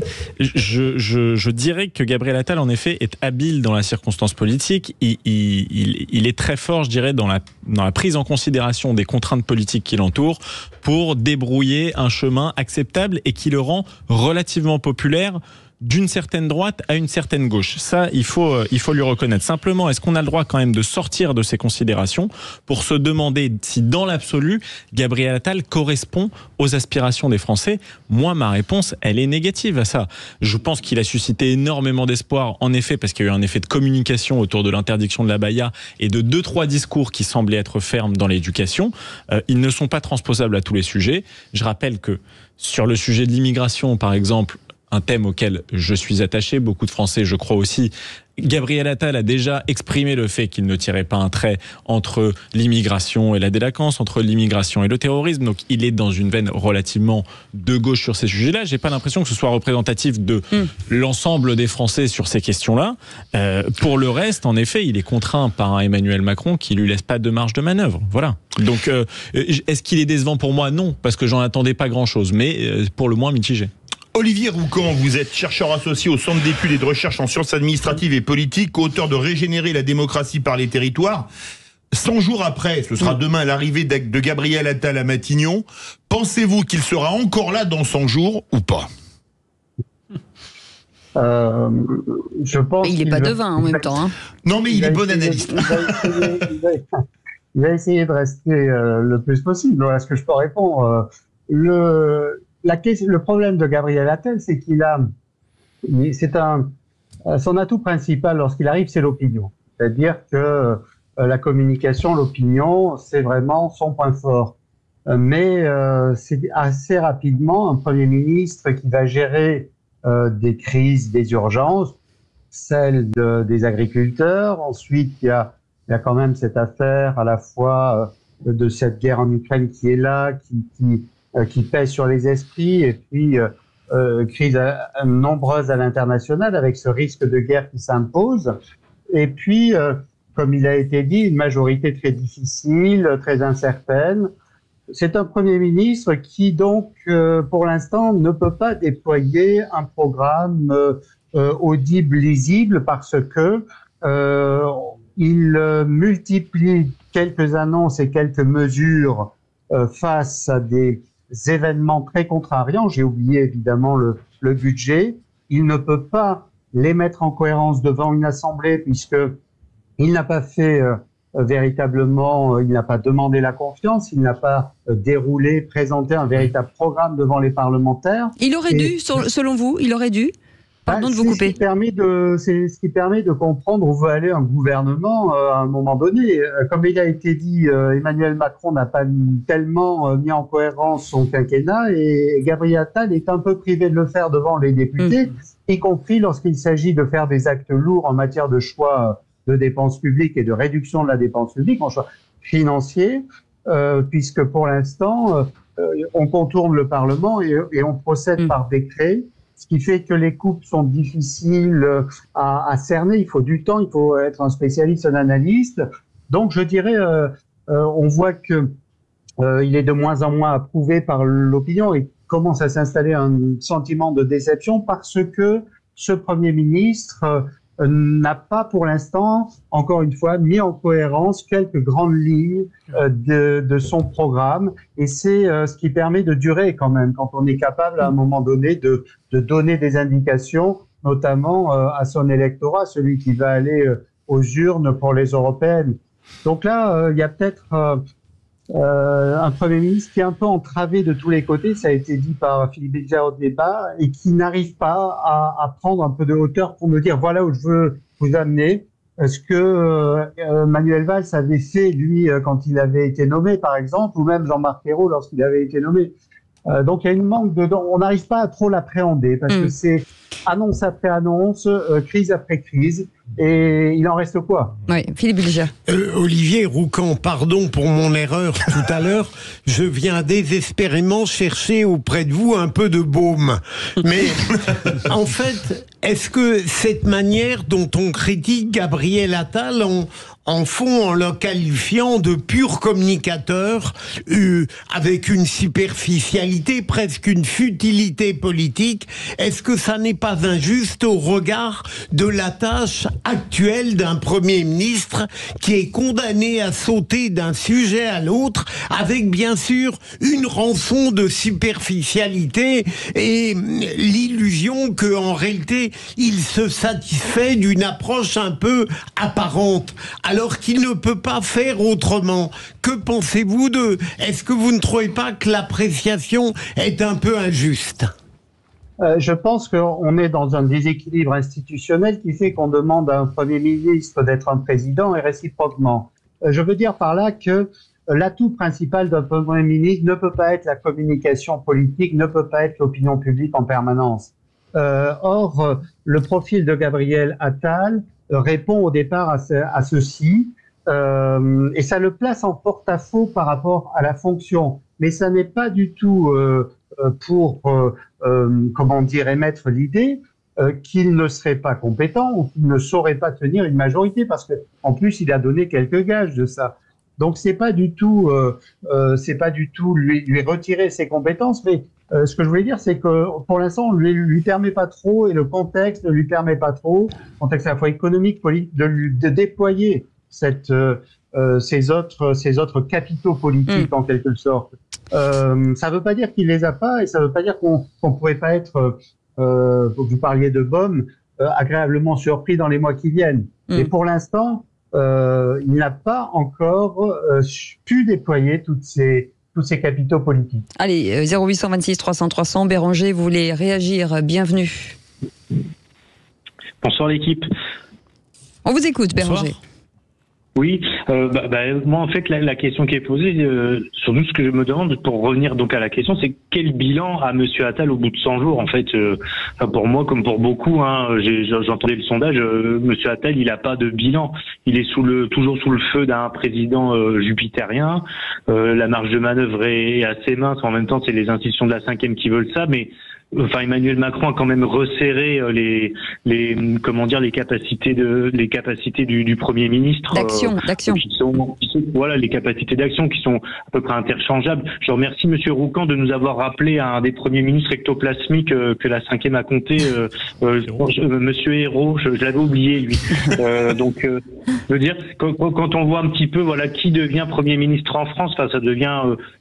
[SPEAKER 6] Je dirais que Gabriel Attal, en effet, est habile dans la circonstance politique. Il est très fort, je dirais, dans la prise en considération des contraintes politiques qui l'entourent pour débrouiller un chemin acceptable et qui le rend relativement populaire d'une certaine droite à une certaine gauche. Ça, il faut lui reconnaître. Simplement, est-ce qu'on a le droit quand même de sortir de ces considérations pour se demander si, dans l'absolu, Gabriel Attal correspond aux aspirations des Français? Moi, ma réponse, elle est négative à ça. Je pense qu'il a suscité énormément d'espoir, en effet, parce qu'il y a eu un effet de communication autour de l'interdiction de l'abaya et de 2-3 discours qui semblaient être fermes dans l'éducation. Ils ne sont pas transposables à tous les sujets. Je rappelle que sur le sujet de l'immigration, par exemple, un thème auquel je suis attaché, beaucoup de Français, je crois aussi, Gabriel Attal a déjà exprimé le fait qu'il ne tirait pas un trait entre l'immigration et la délinquance, entre l'immigration et le terrorisme. Donc il est dans une veine relativement de gauche sur ces sujets-là. J'ai pas l'impression que ce soit représentatif de l'ensemble des Français sur ces questions-là. Pour le reste, en effet, il est contraint par un Emmanuel Macron qui lui laisse pas de marge de manœuvre. Voilà. Donc est-ce qu'il est décevant pour moi? Non, parce que j'en attendais pas grand-chose, mais pour le moins mitigé.
[SPEAKER 3] Olivier Roucan, vous êtes chercheur associé au Centre d'études et de recherche en sciences administratives et politiques, auteur de Régénérer la démocratie par les territoires. 100 jours après, ce sera demain l'arrivée de Gabriel Attal à Matignon. Pensez-vous qu'il sera encore là dans 100 jours ou pas?
[SPEAKER 13] Je pense.
[SPEAKER 2] Il n'est pas devin en même temps. Hein.
[SPEAKER 3] Non, mais il est bon analyste.
[SPEAKER 13] Il va essayer de rester le plus possible. Voilà ce que je peux répondre. Le problème de Gabriel Attal, c'est son atout principal lorsqu'il arrive, c'est l'opinion. C'est-à-dire que la communication, l'opinion, c'est vraiment son point fort. Mais c'est assez rapidement un Premier ministre qui va gérer des crises, des urgences, celle des agriculteurs. Ensuite, il y a il y a quand même cette affaire à la fois de cette guerre en Ukraine qui est là, qui pèse sur les esprits, et puis crises nombreuses à l'international avec ce risque de guerre qui s'impose. Et puis, comme il a été dit, une majorité très difficile, très incertaine. C'est un Premier ministre qui, donc, pour l'instant, ne peut pas déployer un programme audible, lisible, parce que il multiplie quelques annonces et quelques mesures face à des événements très contrariants. J'ai oublié évidemment le budget. Il ne peut pas les mettre en cohérence devant une assemblée puisque il n'a pas fait véritablement, il n'a pas demandé la confiance, il n'a pas présenté un véritable programme devant les parlementaires.
[SPEAKER 2] Il aurait dû, selon vous, il aurait dû. Pardon de vous couper.
[SPEAKER 13] C'est ce qui permet de comprendre où veut aller un gouvernement à un moment donné. Comme il a été dit, Emmanuel Macron n'a pas tellement mis en cohérence son quinquennat et Gabriel Attal est un peu privé de le faire devant les députés, y compris lorsqu'il s'agit de faire des actes lourds en matière de choix de dépenses publiques et de réduction de la dépense publique, en choix financier, puisque pour l'instant, on contourne le Parlement et on procède par décret. Ce qui fait que les coupes sont difficiles à cerner. Il faut du temps, il faut être un spécialiste, un analyste. Donc, je dirais, on voit que il est de moins en moins approuvé par l'opinion et commence à s'installer un sentiment de déception parce que ce Premier ministre n'a pas pour l'instant, encore une fois, mis en cohérence quelques grandes lignes de son programme. Et c'est ce qui permet de durer quand même, quand on est capable à un moment donné de donner des indications, notamment à son électorat, celui qui va aller aux urnes pour les européennes. Donc là, il y a peut-être un Premier ministre qui est un peu entravé de tous les côtés, ça a été dit par Philippe Bilger au débat, et qui n'arrive pas à prendre un peu de hauteur pour me dire voilà où je veux vous amener. Ce que Manuel Valls avait fait, lui, quand il avait été nommé, par exemple, ou même Jean-Marc Ayrault lorsqu'il avait été nommé. Donc il y a une manque de... On n'arrive pas à trop l'appréhender, parce que c'est annonce après annonce, crise après crise, et il en reste quoi?
[SPEAKER 2] Oui, Philippe Bilger.
[SPEAKER 4] Olivier Roucan, pardon pour mon erreur tout à l'heure, je viens désespérément chercher auprès de vous un peu de baume. Mais en fait, est-ce que cette manière dont on critique Gabriel Attal en fond, en le qualifiant de pur communicateur, avec une superficialité, presque une futilité politique, est-ce que ça n'est pas injuste au regard de la tâche actuelle d'un Premier ministre qui est condamné à sauter d'un sujet à l'autre, avec bien sûr une rançon de superficialité et l'illusion qu'en réalité, il se satisfait d'une approche un peu apparente, alors qu'il ne peut pas faire autrement. Que pensez-vous de... Est-ce que vous ne trouvez pas que l'appréciation est un peu injuste ?
[SPEAKER 13] Je pense qu'on est dans un déséquilibre institutionnel qui fait qu'on demande à un Premier ministre d'être un président et réciproquement. Je veux dire par là que l'atout principal d'un Premier ministre ne peut pas être la communication politique, ne peut pas être l'opinion publique en permanence. Or, le profil de Gabriel Attal répond au départ à ceci, et ça le place en porte-à-faux par rapport à la fonction. Mais ça n'est pas du tout pour, comment dire, émettre l'idée qu'il ne serait pas compétent ou qu'il ne saurait pas tenir une majorité, parce que en plus il a donné quelques gages de ça. Donc c'est pas du tout lui retirer ses compétences, mais ce que je voulais dire, c'est que pour l'instant, on lui permet pas trop, et le contexte ne lui permet pas trop, contexte à la fois économique, politique, de déployer ces autres capitaux politiques en quelque sorte. Ça veut pas dire qu'il les a pas, et ça veut pas dire qu'on pourrait pas être, vous parliez de Baume, agréablement surpris dans les mois qui viennent. Mais pour l'instant, il n'a pas encore pu déployer tous ces capitaux politiques.
[SPEAKER 2] Allez, 0826 300 300, Béranger, vous voulez réagir, bienvenue.
[SPEAKER 14] Bonsoir l'équipe.
[SPEAKER 2] On vous écoute, Béranger.
[SPEAKER 7] Oui, moi en fait la question qui est posée, surtout ce que je me demande pour revenir donc à la question, c'est quel bilan a Monsieur Attal au bout de 100 jours en fait. Pour moi comme pour beaucoup, j'entendais le sondage, Monsieur Attal il a pas de bilan, il est toujours sous le feu d'un président jupitérien. La marge de manœuvre est assez mince, en même temps c'est les institutions de la 5e qui veulent ça, mais Emmanuel Macron a quand même resserré les capacités du Premier ministre
[SPEAKER 2] d'action.
[SPEAKER 7] Voilà, les capacités d'action qui sont à peu près interchangeables. Je remercie Monsieur Roucan de nous avoir rappelé un des premiers ministres ectoplasmiques que la 5e a compté, Monsieur Hérault, je l'avais oublié lui. Je veux dire quand on voit un petit peu qui devient Premier ministre en France, ça devient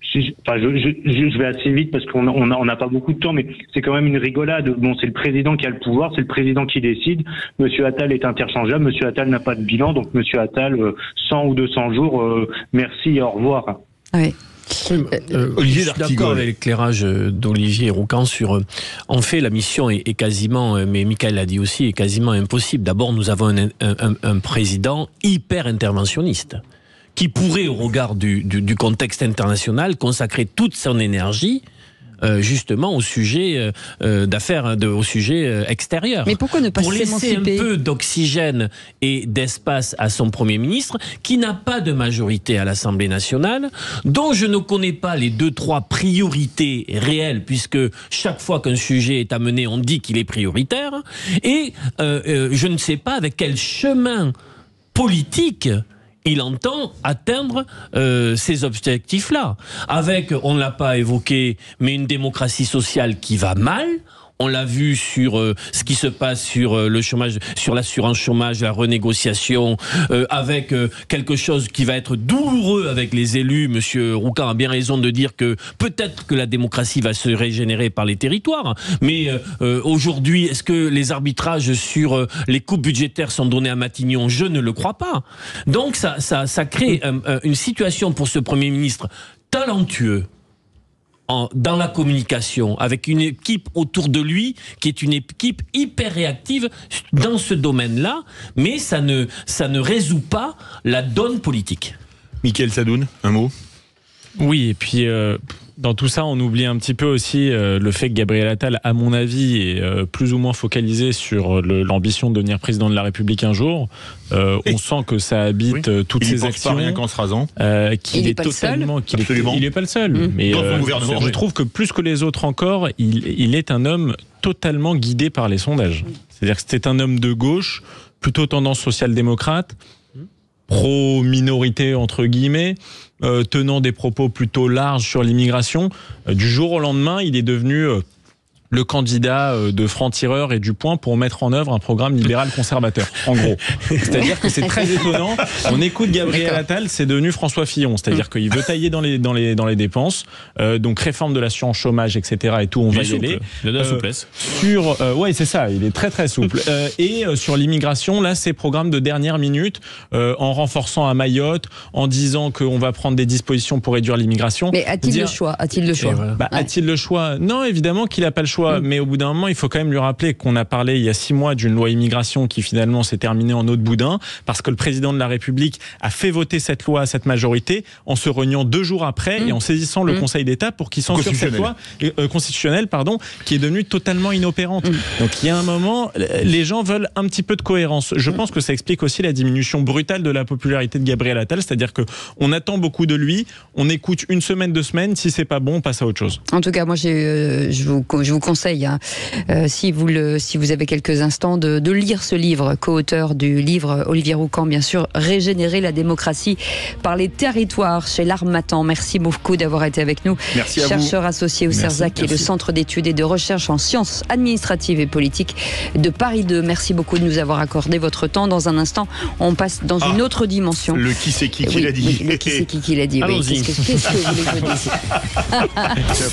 [SPEAKER 7] je vais assez vite parce qu'on n'a pas beaucoup de temps, mais c'est quand même une rigolade. Bon, c'est le président qui a le pouvoir, c'est le président qui décide. Monsieur Attal est interchangeable, Monsieur Attal n'a pas de bilan, donc Monsieur Attal, 100 ou 200 jours, merci et au revoir.
[SPEAKER 2] Oui.
[SPEAKER 5] Olivier je suis d'accord avec l'éclairage d'Olivier Roucan sur... En fait, la mission est quasiment, mais Michael l'a dit aussi, est quasiment impossible. D'abord, nous avons un président hyper interventionniste qui pourrait, au regard du contexte international, consacrer toute son énergie justement au sujet d'affaires, au sujet extérieur.
[SPEAKER 2] Mais pourquoi ne pas
[SPEAKER 5] s'émanciper ? Pour laisser un peu d'oxygène et d'espace à son Premier ministre, qui n'a pas de majorité à l'Assemblée nationale, dont je ne connais pas les 2-3 priorités réelles, puisque chaque fois qu'un sujet est amené, on dit qu'il est prioritaire, et je ne sais pas avec quel chemin politique il entend atteindre ces objectifs-là. Avec, on ne l'a pas évoqué, mais une démocratie sociale qui va mal. On l'a vu sur ce qui se passe sur le chômage, sur l'assurance chômage, la renégociation, avec quelque chose qui va être douloureux avec les élus. Monsieur Roucan a bien raison de dire que peut-être que la démocratie va se régénérer par les territoires. Mais aujourd'hui, est-ce que les arbitrages sur les coupes budgétaires sont donnés à Matignon ? Je ne le crois pas. Donc ça crée une situation pour ce Premier ministre talentueux, dans la communication, avec une équipe autour de lui qui est une équipe hyper réactive dans ce domaine-là, mais ça ne résout pas la donne politique.
[SPEAKER 3] Mickaël Sadoun, un mot ?
[SPEAKER 6] Oui, et puis dans tout ça, on oublie un petit peu aussi le fait que Gabriel Attal, à mon avis, est plus ou moins focalisé sur l'ambition de devenir président de la République un jour. On sent que ça habite toutes ses actions.
[SPEAKER 3] Il n'y pense pas rien qu'en se rasant.
[SPEAKER 6] Il n'est pas le seul. Mais
[SPEAKER 3] dans son gouvernement,
[SPEAKER 6] je trouve que plus que les autres encore, il est un homme totalement guidé par les sondages. C'est-à-dire que c'est un homme de gauche, plutôt tendance social-démocrate, pro-minorité entre guillemets, tenant des propos plutôt larges sur l'immigration. Du jour au lendemain, il est devenu le candidat de franc-tireur et du point pour mettre en œuvre un programme libéral conservateur, en gros. C'est-à-dire que c'est très étonnant. On écoute Gabriel Attal, c'est devenu François Fillon. C'est-à-dire qu'il veut tailler dans les dépenses, donc réforme de l'assurance chômage, etc. et tout, on va y aller.
[SPEAKER 5] Il a de la souplesse.
[SPEAKER 6] Ouais, c'est ça, il est très très souple. Et sur l'immigration, là, c'est programme de dernière minute, en renforçant à Mayotte, en disant qu'on va prendre des dispositions pour réduire l'immigration.
[SPEAKER 2] Mais a-t-il le choix ? A-t-il le choix ?
[SPEAKER 6] A-t-il le choix ? Non, évidemment qu'il n'a pas le choix. Mais au bout d'un moment, il faut quand même lui rappeler qu'on a parlé il y a 6 mois d'une loi immigration qui finalement s'est terminée en eau de boudin parce que le président de la République a fait voter cette loi à cette majorité en se réuniant 2 jours après et en saisissant le Conseil d'État pour qu'il censure cette loi constitutionnelle, qui est devenue totalement inopérante. Donc il y a un moment, les gens veulent un petit peu de cohérence. Je pense que ça explique aussi la diminution brutale de la popularité de Gabriel Attal, c'est-à-dire que on attend beaucoup de lui, on écoute 1 semaine, 2 semaines, si c'est pas bon, on passe à autre chose.
[SPEAKER 2] En tout cas, moi je vous conseille, si vous avez quelques instants, de lire ce livre, co-auteur du livre Olivier Roucan, bien sûr, Régénérer la démocratie par les territoires, chez l'Harmattan. Merci beaucoup d'avoir été avec nous.
[SPEAKER 3] Merci à
[SPEAKER 2] chercheur
[SPEAKER 3] vous.
[SPEAKER 2] associé au CERSAC et le Centre d'études et de recherche en sciences administratives et politiques de Paris 2. Merci beaucoup de nous avoir accordé votre temps. Dans un instant, on passe dans une autre dimension.
[SPEAKER 3] Le qui c'est qui l'a dit.
[SPEAKER 2] Le qui c'est qui l'a dit.
[SPEAKER 5] Allons-y.
[SPEAKER 2] Qu'est-ce que vous voulez que je dise ?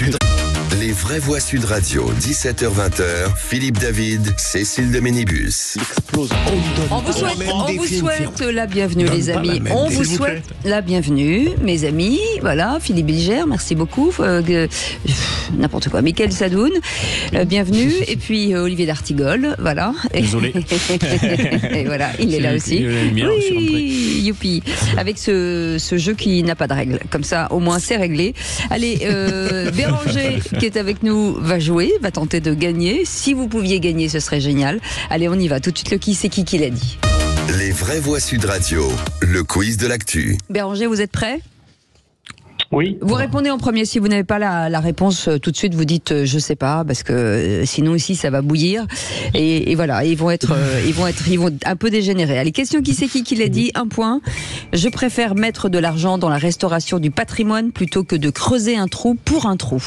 [SPEAKER 1] Les vraies voix Sud Radio, 17h-20h, Philippe David, Cécile de Ménibus.
[SPEAKER 2] On vous souhaite la bienvenue, les amis. On vous souhaite la bienvenue, mes amis. Voilà, Philippe Bilger, merci beaucoup. N'importe quoi. Mickaël Sadoun, bienvenue. Et puis Olivier d'Artigol, voilà.
[SPEAKER 5] Désolé.
[SPEAKER 2] Et voilà, il est là aussi. Oui, youpi. Avec ce jeu qui n'a pas de règles. Comme ça, au moins, c'est réglé. Allez, Béranger, qui est avec nous, va jouer, va tenter de gagner. Si vous pouviez gagner, ce serait génial. Allez, on y va. Tout de suite, le qui c'est qui l'a dit.
[SPEAKER 1] Les vraies voix Sud Radio, le quiz de l'actu.
[SPEAKER 2] Béranger, vous êtes prêt ?
[SPEAKER 7] Oui.
[SPEAKER 2] Vous répondez en premier. Si vous n'avez pas la réponse tout de suite, vous dites je sais pas, parce que sinon ici ça va bouillir. Et voilà, ils vont un peu dégénérer. Allez, question qui c'est qui l'a dit. 1 point. Je préfère mettre de l'argent dans la restauration du patrimoine plutôt que de creuser un trou pour un trou.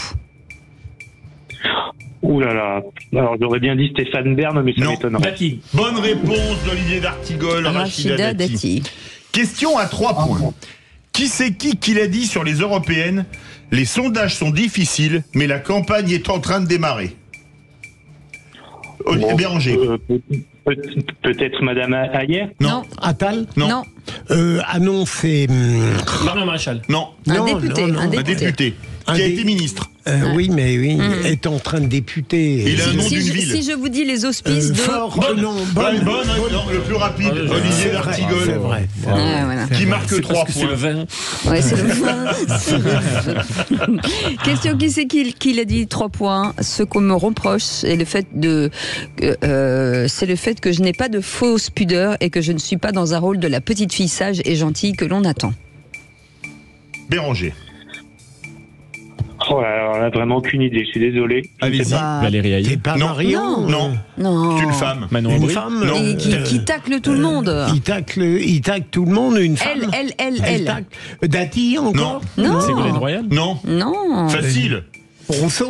[SPEAKER 7] Ouh là là. Alors j'aurais bien dit Stéphane Bern, mais ça m'étonnerait.
[SPEAKER 5] Dati.
[SPEAKER 3] Bonne réponse d'Olivier d'Artigol, Rachida Dati. Question à 3 points. Qui c'est qui l'a dit sur les européennes ? Les sondages sont difficiles, mais la campagne est en train de démarrer. Olivier Béranger.
[SPEAKER 7] Peut-être Madame Ayer ?
[SPEAKER 3] Non.
[SPEAKER 4] Attal ?
[SPEAKER 3] Non.
[SPEAKER 4] Ah non, c'est...
[SPEAKER 5] Bernard Maréchal.
[SPEAKER 3] Non.
[SPEAKER 2] Un député.
[SPEAKER 3] Un député. Qui a été ministre.
[SPEAKER 4] Oui, est en train de députer.
[SPEAKER 3] Il a un nom d'une ville.
[SPEAKER 2] Si je vous dis les auspices de...
[SPEAKER 3] Bonne, le plus rapide, Olivier d'Artigol.
[SPEAKER 4] C'est vrai.
[SPEAKER 2] Voilà.
[SPEAKER 3] Qui marque 3 points.
[SPEAKER 5] C'est le vin.
[SPEAKER 2] Ouais, c'est le vin. Question qui c'est qui l'a dit 3 points. Ce qu'on me reproche, c'est le fait que je n'ai pas de fausse pudeur et que je ne suis pas dans un rôle de la petite fille sage et gentille que l'on attend.
[SPEAKER 3] Béranger.
[SPEAKER 7] Oh là là, on a vraiment aucune idée, je suis désolé.
[SPEAKER 3] Allez-y.
[SPEAKER 5] Valérie Ayer.
[SPEAKER 4] T'es pas Marion ?
[SPEAKER 3] Non.
[SPEAKER 2] Non.
[SPEAKER 3] C'est une femme.
[SPEAKER 5] Manon Aubry.
[SPEAKER 2] Et qui tacle tout le monde.
[SPEAKER 4] Il tacle tout le monde, une femme.
[SPEAKER 2] Elle.
[SPEAKER 4] Tacle. Dati encore ?
[SPEAKER 2] Non.
[SPEAKER 5] Ségolène Royal.
[SPEAKER 2] Non.
[SPEAKER 3] Facile.
[SPEAKER 4] Rousseau ?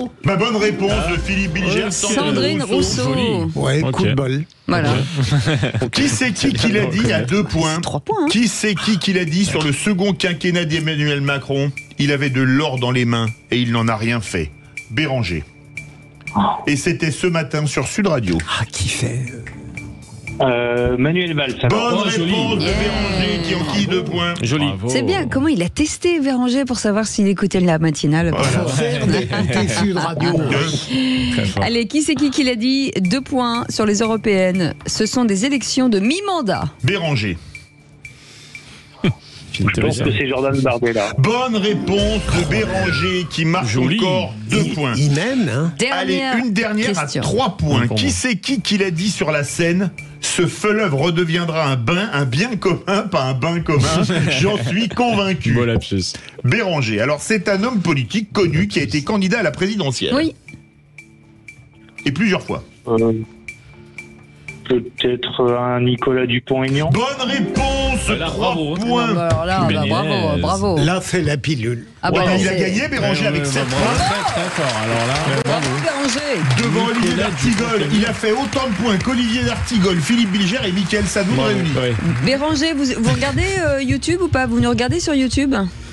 [SPEAKER 3] Bonne réponse de Philippe Bilger.
[SPEAKER 2] Sandrine Rousseau.
[SPEAKER 5] Joli.
[SPEAKER 4] Ouais, coup de bol.
[SPEAKER 2] Voilà.
[SPEAKER 3] Qui c'est qui l'a dit à 2 points.
[SPEAKER 2] 3 points. Hein.
[SPEAKER 3] Qui c'est qui l'a dit sur le second quinquennat d'Emmanuel Macron ? Il avait de l'or dans les mains et il n'en a rien fait. Béranger. Et c'était ce matin sur Sud Radio.
[SPEAKER 4] Ah, qui fait
[SPEAKER 7] Manuel Valls.
[SPEAKER 3] Bonne réponse de Béranger qui enquille 2 points.
[SPEAKER 5] Joli.
[SPEAKER 2] C'est bien. Comment il a testé Béranger pour savoir s'il écoutait la matinale.
[SPEAKER 4] d'écouter Sud Radio.
[SPEAKER 2] Allez, qui c'est qui l'a dit 2 points sur les européennes. Ce sont des élections de mi-mandat.
[SPEAKER 3] Béranger.
[SPEAKER 7] Je pense que c'est Jordan Bardella.
[SPEAKER 3] Bonne réponse de Béranger qui marque encore 2 points.
[SPEAKER 4] Il mène, hein.
[SPEAKER 3] Allez, une dernière
[SPEAKER 2] question.
[SPEAKER 3] à 3 points. Qui c'est qui l'a dit sur la scène ? Ce fleuve redeviendra un bien commun, pas un bain commun. J'en suis convaincu.
[SPEAKER 6] Bon lapsus.
[SPEAKER 3] Béranger. Alors, c'est un homme politique connu qui a été candidat à la présidentielle.
[SPEAKER 2] Oui.
[SPEAKER 3] Et plusieurs fois.
[SPEAKER 7] Peut-être un Nicolas Dupont-Aignan.
[SPEAKER 3] Bonne réponse, 3 points.
[SPEAKER 2] Alors là, bravo.
[SPEAKER 4] Là, c'est la pilule.
[SPEAKER 3] Il a gagné, Béranger, avec 7 points.
[SPEAKER 6] Très fort. Alors là,
[SPEAKER 2] Bravo Béranger.
[SPEAKER 3] Devant Olivier d'Artigol, il a fait autant de points qu'Olivier d'Artigol, Philippe Bilger et Mickaël Sadoun réunis.
[SPEAKER 2] Béranger, vous regardez YouTube ou pas ? Vous nous regardez sur YouTube ?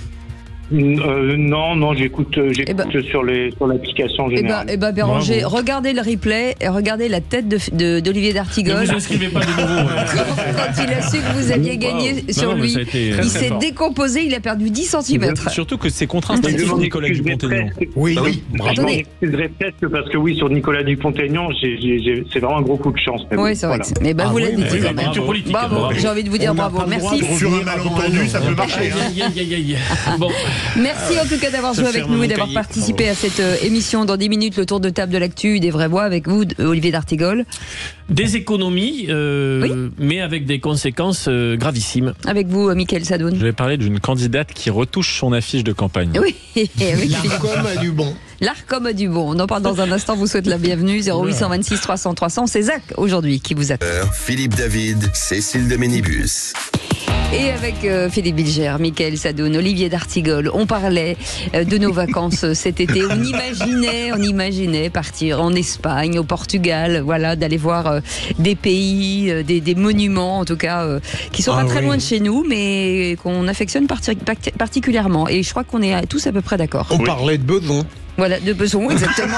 [SPEAKER 7] Non, j'écoute sur l'application générale.
[SPEAKER 2] Béranger, regardez le replay et regardez la tête d'Olivier d'Artigol.
[SPEAKER 5] Ne vous inscrivez pas de nouveau.
[SPEAKER 2] Quand il a su que vous aviez gagné sur lui, il s'est décomposé, il a perdu 10 cm.
[SPEAKER 6] Surtout que c'est contrasté sur Nicolas Dupont-Aignan.
[SPEAKER 4] Oui.
[SPEAKER 7] Je m'excuserais peut-être parce que sur Nicolas Dupont-Aignan, c'est vraiment un gros coup de chance.
[SPEAKER 2] Oui, c'est vrai. Mais vous l'avez dit quand même. Bravo, j'ai envie de vous dire bravo. Merci.
[SPEAKER 3] Sur un malentendu, ça peut marcher.
[SPEAKER 5] Bon.
[SPEAKER 2] Merci en tout cas d'avoir joué avec nous et d'avoir participé à cette émission. Dans 10 minutes, le tour de table de l'actu, des vraies voix avec vous, Olivier d'Artigol.
[SPEAKER 5] Des économies, mais avec des conséquences gravissimes.
[SPEAKER 2] Avec vous, Mickaël Sadoun.
[SPEAKER 6] Je vais parler d'une candidate qui retouche son affiche de campagne.
[SPEAKER 2] Oui,
[SPEAKER 4] L'Arcom a du bon.
[SPEAKER 2] L'Arcom a du bon. On en parle dans un instant. Vous souhaite la bienvenue. 0826 300 300. C'est Zach aujourd'hui qui vous attend.
[SPEAKER 1] Philippe David, Cécile de Ménibus.
[SPEAKER 2] Et avec Philippe Bilger, Mickaël Sadoun, Olivier d'Artigol, on parlait de nos vacances cet été. On imaginait partir en Espagne, au Portugal, voilà, d'aller voir des pays, des monuments en tout cas, qui sont pas très loin de chez nous, mais qu'on affectionne particulièrement. Et je crois qu'on est tous à peu près d'accord.
[SPEAKER 4] On parlait de Besançon.
[SPEAKER 2] Voilà, de Beson, exactement.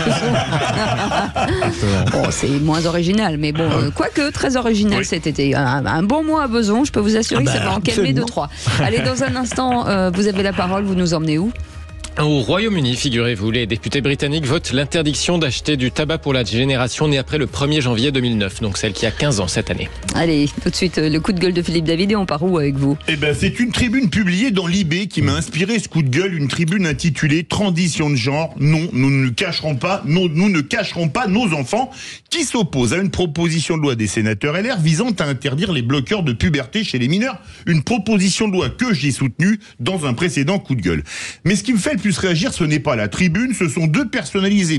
[SPEAKER 2] Bon, c'est moins original, mais bon, quoique très original cet été. Un bon mois à Beson, je peux vous assurer que ça va en calmer 2-3. Allez, dans un instant, vous avez la parole, vous nous emmenez où ?
[SPEAKER 9] Au Royaume-Uni, figurez-vous, les députés britanniques votent l'interdiction d'acheter du tabac pour la génération née après le 1er janvier 2009, donc celle qui a 15 ans cette année.
[SPEAKER 2] Allez, tout de suite, le coup de gueule de Philippe David, et on part où avec vous ?
[SPEAKER 3] Eh ben, c'est une tribune publiée dans Libé qui m'a inspiré ce coup de gueule, une tribune intitulée « Transition de genre, non, nous ne cacherons pas nos enfants » qui s'oppose à une proposition de loi des sénateurs LR visant à interdire les bloqueurs de puberté chez les mineurs, une proposition de loi que j'ai soutenue dans un précédent coup de gueule. Mais ce qui me fait le plus réagir, ce n'est pas la tribune, ce sont deux personnalités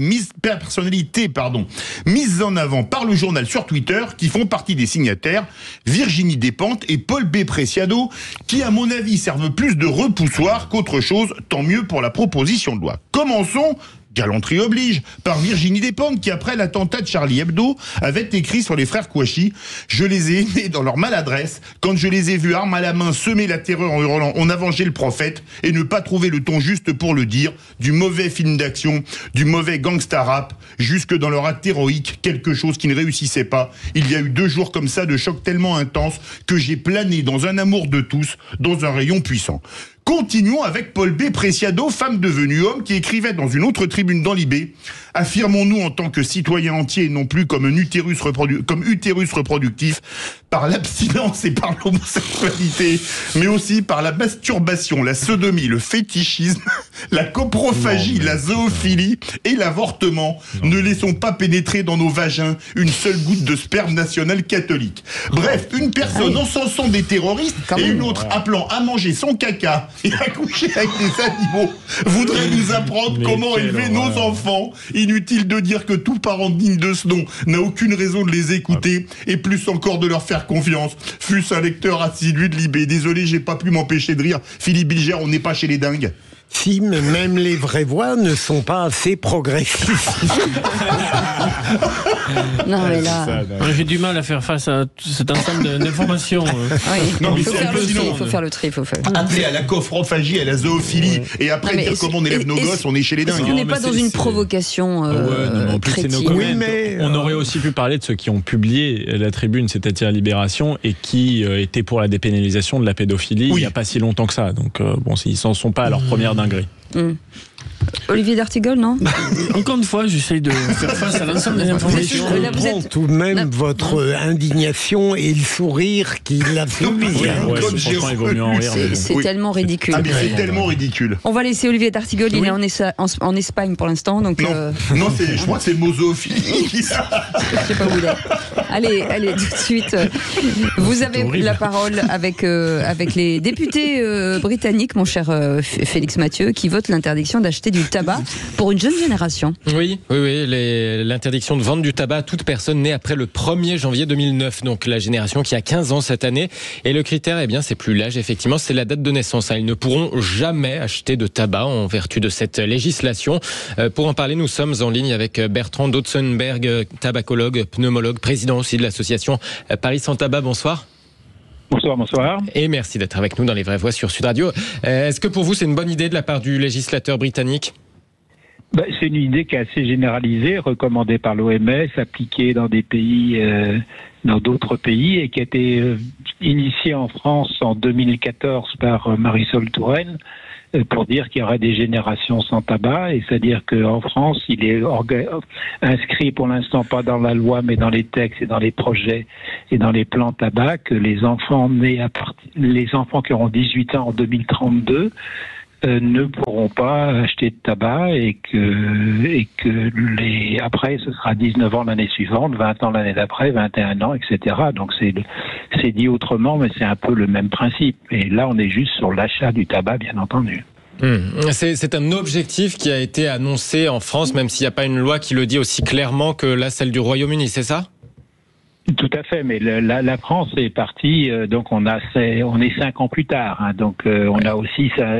[SPEAKER 3] mises en avant par le journal sur Twitter qui font partie des signataires, Virginie Despentes et Paul B. Preciado, qui à mon avis servent plus de repoussoir qu'autre chose, tant mieux pour la proposition de loi. Commençons, galanterie oblige, par Virginie Despentes qui, après l'attentat de Charlie Hebdo, avait écrit sur les frères Kouachi « Je les ai aimés dans leur maladresse, quand je les ai vus armes à la main semer la terreur en hurlant « On a vengé le prophète » et ne pas trouver le ton juste pour le dire, du mauvais film d'action, du mauvais gangsta rap, jusque dans leur acte héroïque, quelque chose qui ne réussissait pas. Il y a eu 2 jours comme ça de choc tellement intense que j'ai plané dans un amour de tous, dans un rayon puissant. Continuons avec Paul B. Preciado, femme devenue homme, qui écrivait dans une autre tribune dans Libé « Affirmons-nous en tant que citoyens entiers et non plus comme un utérus reproductif, par l'abstinence et par l'homosexualité, mais aussi par la masturbation, la sodomie, le fétichisme, la coprophagie, la zoophilie et l'avortement. Ne laissons pas pénétrer dans nos vagins une seule goutte de sperme national catholique. » Bref, une personne encensant des terroristes et une autre appelant à manger son caca et à coucher avec des animaux voudrait nous apprendre comment élever nos enfants. Inutile de dire que tout parent digne de ce nom n'a aucune raison de les écouter et plus encore de leur faire confiance. Fût-ce un lecteur assidu de Libé. Désolé, j'ai pas pu m'empêcher de rire. Philippe Bilger, on n'est pas chez les dingues.
[SPEAKER 4] Si, mais même les vraies voix ne sont pas assez progressistes.
[SPEAKER 2] Non, mais là...
[SPEAKER 5] J'ai du mal à faire face à cet ensemble d'informations.
[SPEAKER 2] Oui,
[SPEAKER 3] Non, mais
[SPEAKER 2] il faut
[SPEAKER 3] c'est
[SPEAKER 2] faire le tri,
[SPEAKER 3] hallucinant.
[SPEAKER 2] il faut faire le tri, il faut faire.
[SPEAKER 3] Appeler à la coprophagie, à la zoophilie, et après
[SPEAKER 2] Non, mais
[SPEAKER 3] dire comment on élève nos gosses, on est chez les
[SPEAKER 2] Est-ce
[SPEAKER 3] dingues.
[SPEAKER 2] qu'on n'est pas dans une provocation
[SPEAKER 6] en plus, c'est nos
[SPEAKER 2] crétine.
[SPEAKER 6] commentaires. On aurait aussi pu parler de ceux qui ont publié la tribune, c'est-à-dire Libération, et qui étaient pour la dépénalisation de la pédophilie il n'y a pas si longtemps que ça. Donc, bon, ils s'en sont pas à leur première dinguerie.
[SPEAKER 2] Olivier d'Artigol, non?
[SPEAKER 5] Encore une fois, j'essaye de faire face à l'ensemble des informations.
[SPEAKER 2] Là, vous
[SPEAKER 4] comprends
[SPEAKER 2] êtes-
[SPEAKER 4] tout de même votre indignation et le sourire qui l'a suivi.
[SPEAKER 6] Franchement, il vaut mieux en rire. mais bon.
[SPEAKER 2] C'est tellement ridicule.
[SPEAKER 3] Ah, mais c'est tellement ridicule.
[SPEAKER 2] On va laisser Olivier d'Artigol, il est en Espagne pour l'instant, donc
[SPEAKER 3] Non, je crois que c'est mozophilie.
[SPEAKER 2] je sais pas où il est. Allez, tout de suite. Vous avez la parole avec les députés britanniques, mon cher Félix Mathieu, qui votent l'interdiction d'acheter du tabac pour une jeune génération.
[SPEAKER 9] Oui, l'interdiction de vendre du tabac à toute personne née après le 1er janvier 2009, donc la génération qui a 15 ans cette année. Et le critère, c'est plus l'âge, effectivement, c'est la date de naissance. Ils ne pourront jamais acheter de tabac en vertu de cette législation. Pour en parler, nous sommes en ligne avec Bertrand Dotzenberg, tabacologue, pneumologue, président aussi de l'association Paris sans tabac. Bonsoir.
[SPEAKER 14] Bonsoir.
[SPEAKER 9] Et merci d'être avec nous dans Les Vraies Voix sur Sud Radio. Est-ce que pour vous, c'est une bonne idée de la part du législateur britannique ?
[SPEAKER 14] C'est une idée qui est assez généralisée, recommandée par l'OMS, appliquée dans des pays, dans d'autres pays, et qui a été initiée en France en 2014 par Marisol Touraine, pour dire qu'il y aurait des générations sans tabac, et c'est-à-dire qu'en France, il est inscrit pour l'instant pas dans la loi, mais dans les textes et dans les projets et dans les plans tabac, que les enfants les enfants qui auront 18 ans en 2032 ne pourront pas acheter de tabac, et que après ce sera 19 ans l'année suivante, 20 ans l'année d'après, 21 ans, etc. Donc c'est dit autrement, mais c'est un peu le même principe. Et là, on est juste sur l'achat du tabac, bien entendu.
[SPEAKER 9] C'est un objectif qui a été annoncé en France, même s'il n'y a pas une loi qui le dit aussi clairement que celle du Royaume-Uni, c'est ça ?
[SPEAKER 14] Tout à fait, mais la France est partie, donc on est 5 ans plus tard, donc on a aussi ça,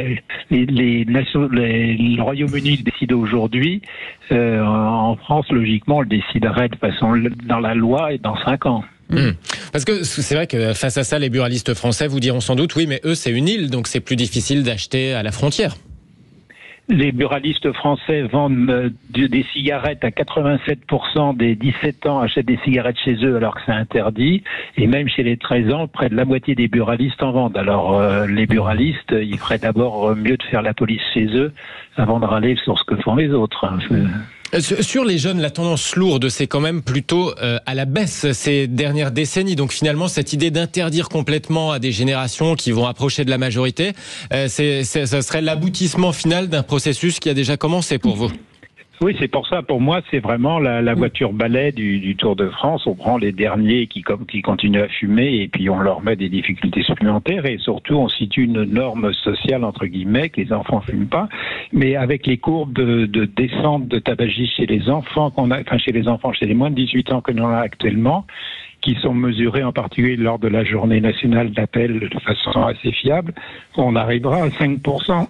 [SPEAKER 14] le Royaume-Uni décide aujourd'hui, en France logiquement on le déciderait de façon dans la loi et dans 5 ans.
[SPEAKER 9] Parce que c'est vrai que face à ça, les buralistes français vous diront sans doute oui, mais eux c'est une île, donc c'est plus difficile d'acheter à la frontière.
[SPEAKER 14] Les buralistes français vendent des cigarettes à 87% des 17 ans achètent des cigarettes chez eux alors que c'est interdit. Et même chez les 13 ans, près de la moitié des buralistes en vendent. Alors les buralistes, il ferait d'abord mieux de faire la police chez eux avant de râler sur ce que font les autres.
[SPEAKER 9] Sur les jeunes, la tendance lourde, c'est quand même plutôt à la baisse ces dernières décennies. Donc finalement, cette idée d'interdire complètement à des générations qui vont approcher de la majorité, ça serait l'aboutissement final d'un processus qui a déjà commencé pour vous.
[SPEAKER 14] Oui, c'est pour ça. Pour moi, c'est vraiment la voiture balai du Tour de France. On prend les derniers qui continuent à fumer et puis on leur met des difficultés supplémentaires et surtout on situe une norme sociale entre guillemets que les enfants fument pas. Mais avec les courbes de descente de tabagisme chez les enfants chez les moins de 18 ans que l'on a actuellement, qui sont mesurés en particulier lors de la journée nationale d'appel de façon assez fiable, on arrivera à 5%.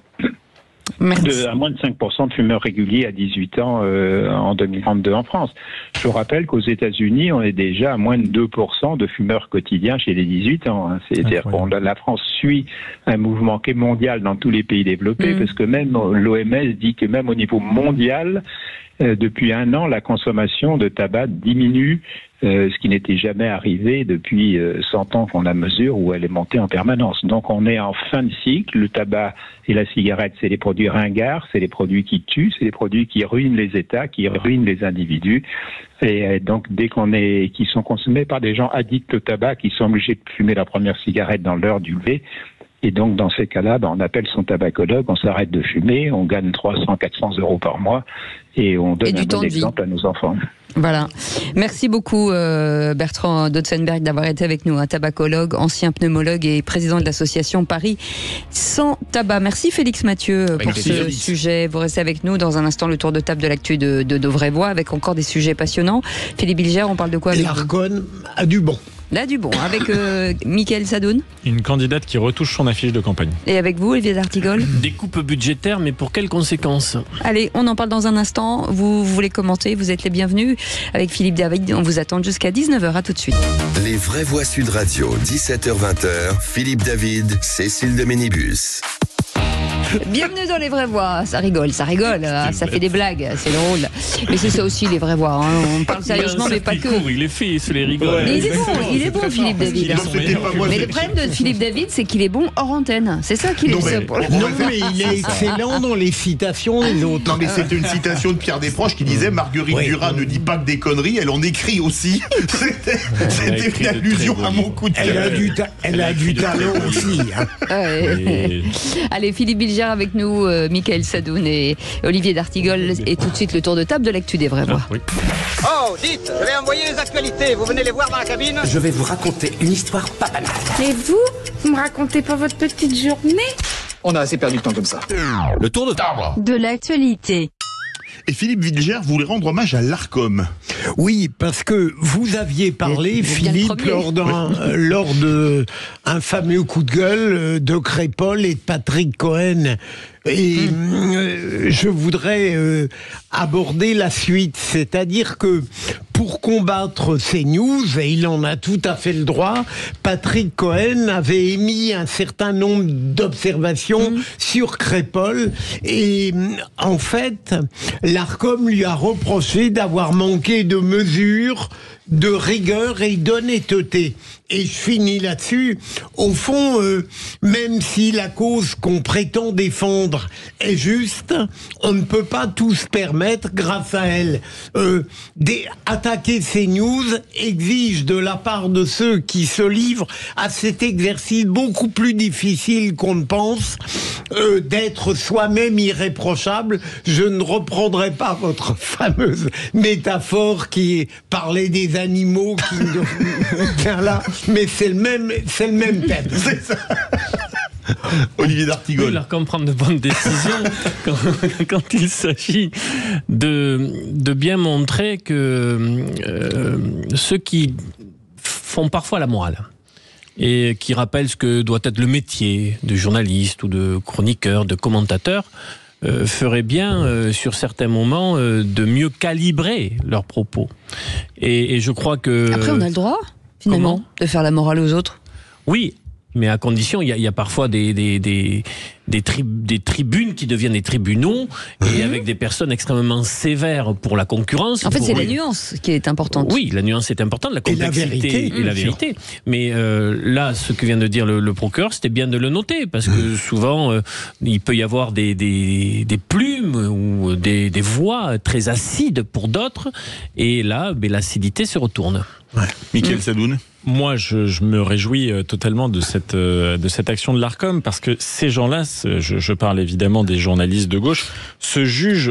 [SPEAKER 14] À moins de 5% de fumeurs réguliers à 18 ans en 2032 en France. Je vous rappelle qu'aux États-Unis, on est déjà à moins de 2% de fumeurs quotidiens chez les 18 ans. Hein. C'est-à-dire que la France suit un mouvement qui est mondial dans tous les pays développés, parce que même l'OMS dit que même au niveau mondial, depuis 1 an, la consommation de tabac diminue, ce qui n'était jamais arrivé depuis 100 ans qu'on la mesure, où elle est montée en permanence. Donc on est en fin de cycle. Le tabac et la cigarette, c'est les produits ringards, c'est les produits qui tuent, c'est les produits qui ruinent les États, qui ruinent les individus. Et donc dès qui sont consommés par des gens addicts au tabac, qui sont obligés de fumer la première cigarette dans l'heure du lever. Et donc, dans ces cas-là, on appelle son tabacologue, on s'arrête de fumer, on gagne 300-400 € par mois et on donne un bon exemple à nos enfants.
[SPEAKER 2] Voilà. Merci beaucoup Bertrand Dotzenberg d'avoir été avec nous, un tabacologue, ancien pneumologue et président de l'association Paris sans tabac. Merci Félix Mathieu pour ce sujet. Vous restez avec nous dans un instant, le tour de table de l'actu de Vraie-Voix avec encore des sujets passionnants. Philippe Bilger, on parle de quoi?
[SPEAKER 4] L'Argonne a du bon.
[SPEAKER 2] Là, du bon, avec Mickaël Sadoun.
[SPEAKER 6] Une candidate qui retouche son affiche de campagne.
[SPEAKER 2] Et avec vous, Olivier d'Artigol.
[SPEAKER 5] Des coupes budgétaires, mais pour quelles conséquences?
[SPEAKER 2] Allez, on en parle dans un instant. Vous voulez commenter, vous êtes les bienvenus. Avec Philippe David, on vous attend jusqu'à 19h. À tout de suite.
[SPEAKER 1] Les Vraies Voix Sud Radio, 17h-20h. Philippe David, Cécile de Ménibus.
[SPEAKER 2] Bienvenue dans les Vraies Voix. Ça rigole, ça fait des blagues, c'est drôle. Mais c'est ça aussi les Vraies Voix. Hein. On parle sérieusement, mais pas que.
[SPEAKER 5] Il est fait, il se les rigole.
[SPEAKER 2] Ouais, il est bon, Philippe David. Mais le problème de Philippe David, c'est qu'il est bon hors antenne. C'est ça qu'il est.
[SPEAKER 4] Non, mais il est excellent dans les citations des autres.
[SPEAKER 3] Non, mais c'était une citation de Pierre Desproges qui disait Marguerite Duras ne dit pas que des conneries, elle en écrit aussi. C'était une allusion à mon coup de cœur.
[SPEAKER 4] Elle a du talent aussi.
[SPEAKER 2] Hein. Allez, Philippe Bilger avec nous, Mickaël Sadoun et Olivier d'Artigol, et tout de suite le tour de table de l'actu des Vraies Voix.
[SPEAKER 17] Oh, dites, je vais envoyer les actualités, vous venez les voir dans la cabine?
[SPEAKER 18] Je vais vous raconter une histoire pas banale.
[SPEAKER 19] Et vous me racontez pas votre petite journée?
[SPEAKER 17] On a assez perdu de temps comme ça.
[SPEAKER 18] Le tour de table
[SPEAKER 19] de l'actualité.
[SPEAKER 3] Et Philippe Bilger voulait rendre hommage à l'Arcom.
[SPEAKER 4] Oui, parce que vous aviez parlé, Philippe, lors de un fameux coup de gueule de Crépol et de Patrick Cohen. Et je voudrais aborder la suite, c'est-à-dire que pour combattre ces news, et il en a tout à fait le droit, Patrick Cohen avait émis un certain nombre d'observations sur Crépol, et en fait, l'Arcom lui a reproché d'avoir manqué de mesures, de rigueur et d'honnêteté. Et je finis là-dessus. Au fond, même si la cause qu'on prétend défendre est juste, on ne peut pas tout se permettre grâce à elle. Attaquer ces news exige de la part de ceux qui se livrent à cet exercice beaucoup plus difficile qu'on ne pense, d'être soi-même irréprochable. Je ne reprendrai pas votre fameuse métaphore qui parlait des animaux qui là, mais c'est le même thème.
[SPEAKER 3] C'est ça. Olivier d'Artigol.
[SPEAKER 5] L'Arcom prend de bonnes décisions quand il s'agit de bien montrer que ceux qui font parfois la morale et qui rappellent ce que doit être le métier de journaliste ou de chroniqueur, de commentateur, ferait bien, sur certains moments, de mieux calibrer leurs propos. Et je crois que...
[SPEAKER 2] Après, on a le droit, finalement, de faire la morale aux autres.
[SPEAKER 5] Oui, mais à condition, il y a parfois des tribunes qui deviennent des tribunaux, et avec des personnes extrêmement sévères pour la concurrence.
[SPEAKER 2] En fait, c'est la nuance qui est importante.
[SPEAKER 5] Oui, la nuance est importante, la complexité et la vérité. Mais là, ce que vient de dire le procureur, c'était bien de le noter, parce que souvent, il peut y avoir des plumes ou des voix très acides pour d'autres, et là, l'acidité se retourne.
[SPEAKER 3] Mickaël Sadoun.
[SPEAKER 6] Moi, je me réjouis totalement de cette action de l'Arcom, parce que ces gens-là, je parle évidemment des journalistes de gauche, se jugent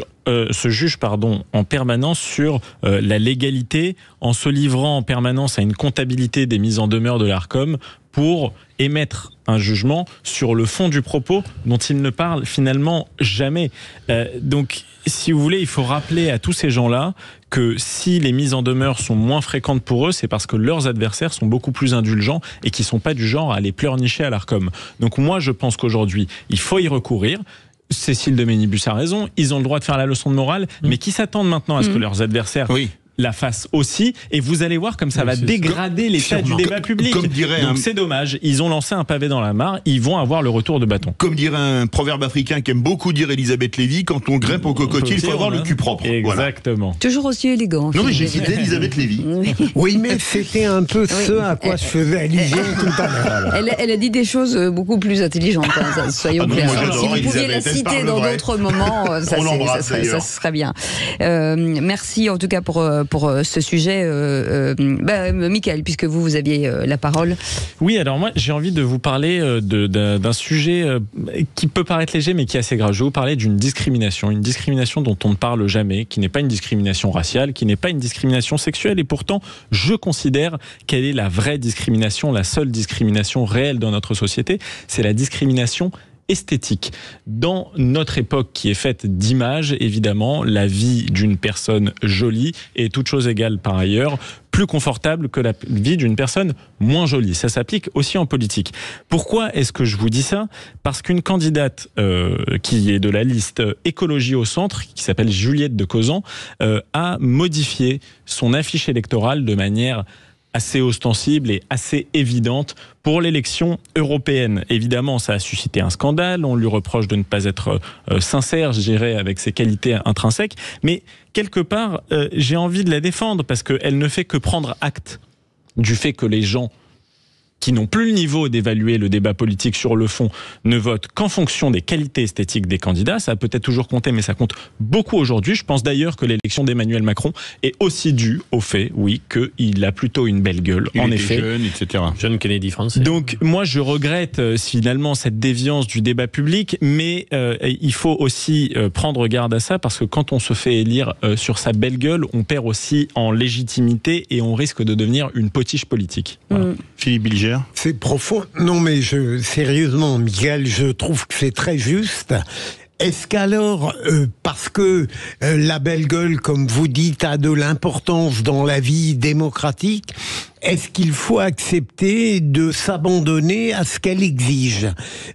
[SPEAKER 6] en permanence sur la légalité, en se livrant en permanence à une comptabilité des mises en demeure de l'Arcom pour émettre un jugement sur le fond du propos dont ils ne parlent finalement jamais. Donc, si vous voulez, il faut rappeler à tous ces gens-là que si les mises en demeure sont moins fréquentes pour eux, c'est parce que leurs adversaires sont beaucoup plus indulgents et qui ne sont pas du genre à les pleurnicher à l'Arcom. Donc moi, je pense qu'aujourd'hui, il faut y recourir. Cécile de Ménibus a raison, ils ont le droit de faire la leçon de morale, mais qui s'attendent maintenant à ce que leurs adversaires la fasse aussi, et vous allez voir comme ça va dégrader l'état du débat public. Donc c'est dommage, ils ont lancé un pavé dans la mare, ils vont avoir le retour de bâton.
[SPEAKER 3] Comme dirait un proverbe africain qu'aime beaucoup dire Elisabeth Lévy, quand on grimpe au cocotier, il faut avoir le cul propre.
[SPEAKER 6] Exactement.
[SPEAKER 3] Voilà.
[SPEAKER 2] Toujours aussi élégant.
[SPEAKER 3] Non mais j'ai cité Elisabeth Lévy.
[SPEAKER 4] Oui, mais c'était un peu ce à quoi je faisais allusion tout à l'heure.
[SPEAKER 2] Elle a dit des choses beaucoup plus intelligentes, hein, soyons clairs. Si vous pouviez la citer dans d'autres moments, ça serait bien. Merci en tout cas pour ce sujet. Mickaël, puisque vous aviez la parole.
[SPEAKER 6] Oui, alors moi j'ai envie de vous parler d'un sujet qui peut paraître léger mais qui est assez grave. Je vais vous parler d'une discrimination, une discrimination dont on ne parle jamais, qui n'est pas une discrimination raciale, qui n'est pas une discrimination sexuelle, et pourtant je considère qu'elle est la vraie discrimination, la seule discrimination réelle dans notre société, c'est la discrimination esthétique. Dans notre époque qui est faite d'images, évidemment, la vie d'une personne jolie est toute chose égale par ailleurs plus confortable que la vie d'une personne moins jolie. Ça s'applique aussi en politique. Pourquoi est-ce que je vous dis ça ? Parce qu'une candidate qui est de la liste Écologie au centre, qui s'appelle Juliette de Cauzan, a modifié son affiche électorale de manière assez ostensible et assez évidente pour l'élection européenne. Évidemment, ça a suscité un scandale, on lui reproche de ne pas être sincère, je dirais, avec ses qualités intrinsèques, mais quelque part, j'ai envie de la défendre parce qu'elle ne fait que prendre acte du fait que les gens qui n'ont plus le niveau d'évaluer le débat politique sur le fond ne votent qu'en fonction des qualités esthétiques des candidats. Ça a peut-être toujours compté, mais ça compte beaucoup aujourd'hui. Je pense d'ailleurs que l'élection d'Emmanuel Macron est aussi due au fait, oui, qu'il a plutôt une belle gueule.
[SPEAKER 3] Il
[SPEAKER 6] en
[SPEAKER 3] était
[SPEAKER 6] effet,
[SPEAKER 3] jeune, etc.
[SPEAKER 5] Jeune Kennedy français.
[SPEAKER 6] Donc moi je regrette finalement cette déviance du débat public, mais il faut aussi prendre garde à ça, parce que quand on se fait élire sur sa belle gueule, on perd aussi en légitimité et on risque de devenir une potiche politique. Voilà.
[SPEAKER 3] Philippe Bilger.
[SPEAKER 4] C'est profond. Non, mais sérieusement, Mickaël, je trouve que c'est très juste. Est-ce qu'alors, parce que la belle gueule, comme vous dites, a de l'importance dans la vie démocratique, est-ce qu'il faut accepter de s'abandonner à ce qu'elle exige ?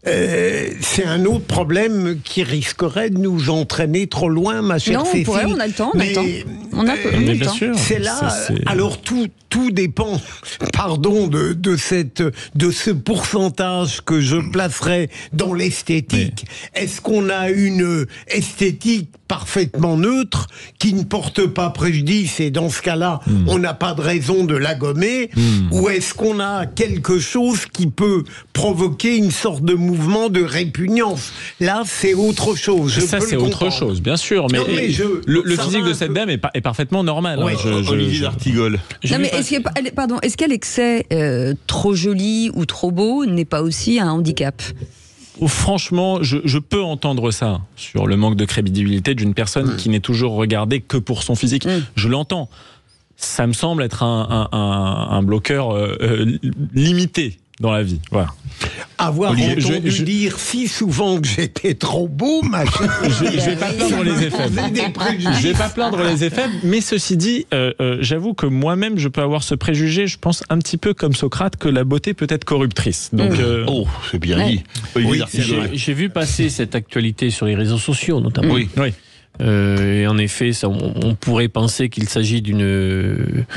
[SPEAKER 4] C'est un autre problème qui risquerait de nous entraîner trop loin, ma chère Cécile.
[SPEAKER 2] Non, on a le temps, on a le temps. On a le temps.
[SPEAKER 6] Sûr.
[SPEAKER 4] C'est là, alors tout dépend, pardon, de ce pourcentage que je placerai dans l'esthétique. Mais est-ce qu'on a une esthétique parfaitement neutre, qui ne porte pas préjudice, et dans ce cas-là, on n'a pas de raison de la gommer, ou est-ce qu'on a quelque chose qui peut provoquer une sorte de mouvement de répugnance ? Là, c'est autre chose.
[SPEAKER 6] Ça, c'est autre chose, bien sûr, mais, le physique de cette dame est parfaitement normal.
[SPEAKER 3] Ouais, Olivier d'Artigol.
[SPEAKER 2] Non, mais est-ce qu'elle excès trop joli ou trop beau n'est pas aussi un handicap ?
[SPEAKER 6] Franchement, je peux entendre ça sur le manque de crédibilité d'une personne qui n'est toujours regardée que pour son physique. Je l'entends. Ça me semble être un bloqueur limité dans la vie. Voilà.
[SPEAKER 4] Avoir entendu dire si souvent que j'étais trop beau, ma chère.
[SPEAKER 6] Je vais pas plaindre les effets. Je vais pas plaindre les effets, mais ceci dit, j'avoue que moi-même, je peux avoir ce préjugé, je pense un petit peu comme Socrate, que la beauté peut être corruptrice. Donc,
[SPEAKER 3] c'est bien dit.
[SPEAKER 5] Oui, j'ai vu passer cette actualité sur les réseaux sociaux, notamment.
[SPEAKER 3] Oui.
[SPEAKER 5] Et en effet, on pourrait penser qu'il s'agit d'une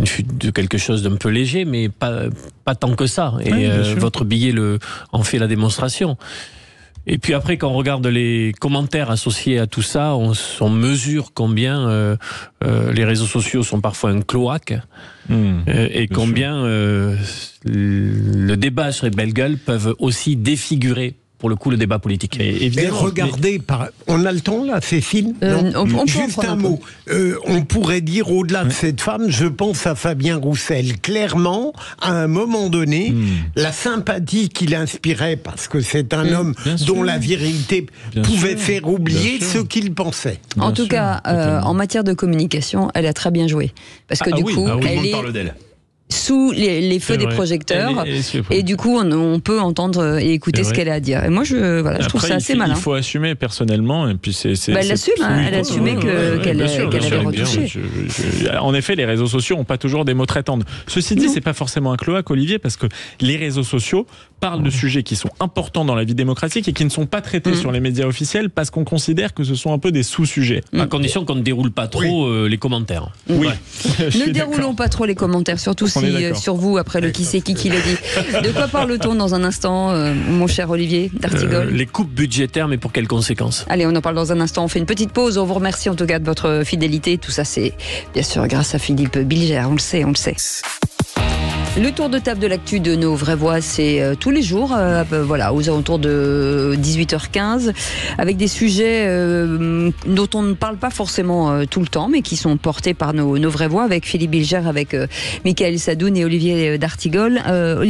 [SPEAKER 5] de quelque chose d'un peu léger, mais pas tant que ça. Et votre billet en fait la démonstration. Et puis après, quand on regarde les commentaires associés à tout ça, on mesure combien les réseaux sociaux sont parfois un cloaque et combien le débat sur les belles gueules peuvent aussi défigurer pour le coup le débat politique.
[SPEAKER 4] Et regardez, on a le temps là, Cécile Juste un mot. On pourrait dire au-delà de cette femme, je pense à Fabien Roussel. Clairement, à un moment donné, la sympathie qu'il inspirait, parce que c'est un homme dont la vérité pouvait faire oublier ce qu'il pensait.
[SPEAKER 2] En tout cas, en matière de communication, elle a très bien joué. Parce que elle est sous les feux des projecteurs et du coup on peut entendre et écouter ce qu'elle a à dire. Et moi je trouve ça assez malin.
[SPEAKER 6] Il faut assumer personnellement et puis
[SPEAKER 2] elle assume, elle a assumé qu'elle avait retouché.
[SPEAKER 6] En effet, les réseaux sociaux n'ont pas toujours des mots très tendres. Ceci dit, c'est pas forcément un cloaque, Olivier, parce que les réseaux sociaux parlent de sujets qui sont importants dans la vie démocratique et qui ne sont pas traités sur les médias officiels parce qu'on considère que ce sont un peu des sous-sujets.
[SPEAKER 5] À condition qu'on ne déroule pas trop les commentaires.
[SPEAKER 6] Oui.
[SPEAKER 2] Ne déroulons pas trop les commentaires, surtout sur vous, après le qui c'est qui l'a dit. De quoi parle-t-on dans un instant, mon cher Olivier d'Artigol?
[SPEAKER 5] Les coupes budgétaires, mais pour quelles conséquences?
[SPEAKER 2] Allez, on en parle dans un instant. On fait une petite pause. On vous remercie en tout cas de votre fidélité. Tout ça, c'est bien sûr grâce à Philippe Bilger. On le sait. Le tour de table de l'actu de nos vraies voix, c'est tous les jours, aux alentours de 18h15, avec des sujets dont on ne parle pas forcément tout le temps, mais qui sont portés par nos vraies voix, avec Philippe Bilger, avec Michael Sadoun et Olivier d'Artigol.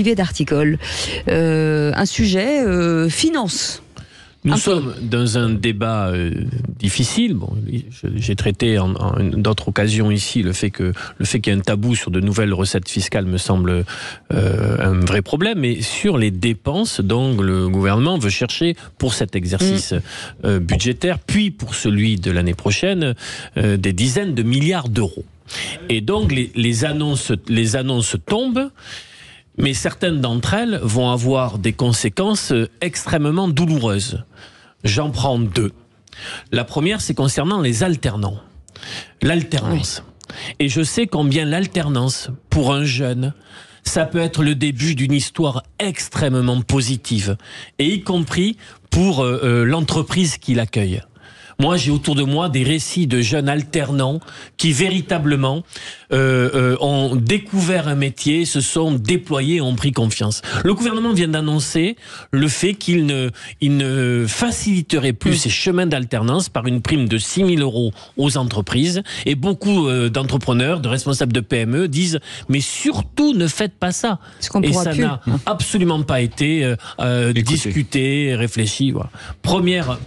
[SPEAKER 2] Un sujet finance.
[SPEAKER 5] Nous sommes dans un débat difficile. Bon, j'ai traité en d'autres occasions ici le fait qu'il y ait un tabou sur de nouvelles recettes fiscales me semble un vrai problème. Mais sur les dépenses, donc le gouvernement veut chercher pour cet exercice budgétaire, puis pour celui de l'année prochaine, des dizaines de milliards d'euros. Et donc les annonces tombent. Mais certaines d'entre elles vont avoir des conséquences extrêmement douloureuses. J'en prends deux. La première, c'est concernant les alternants. L'alternance. Et je sais combien l'alternance, pour un jeune, ça peut être le début d'une histoire extrêmement positive. Et y compris pour l'entreprise qui l'accueille. Moi, j'ai autour de moi des récits de jeunes alternants qui véritablement ont découvert un métier, se sont déployés, ont pris confiance. Le gouvernement vient d'annoncer le fait qu'il ne faciliterait plus ces chemins d'alternance par une prime de 6 000 € aux entreprises. Et beaucoup d'entrepreneurs, de responsables de PME disent « mais surtout ne faites pas ça ». Et ça n'a absolument pas été discuté, réfléchi. Voilà. Première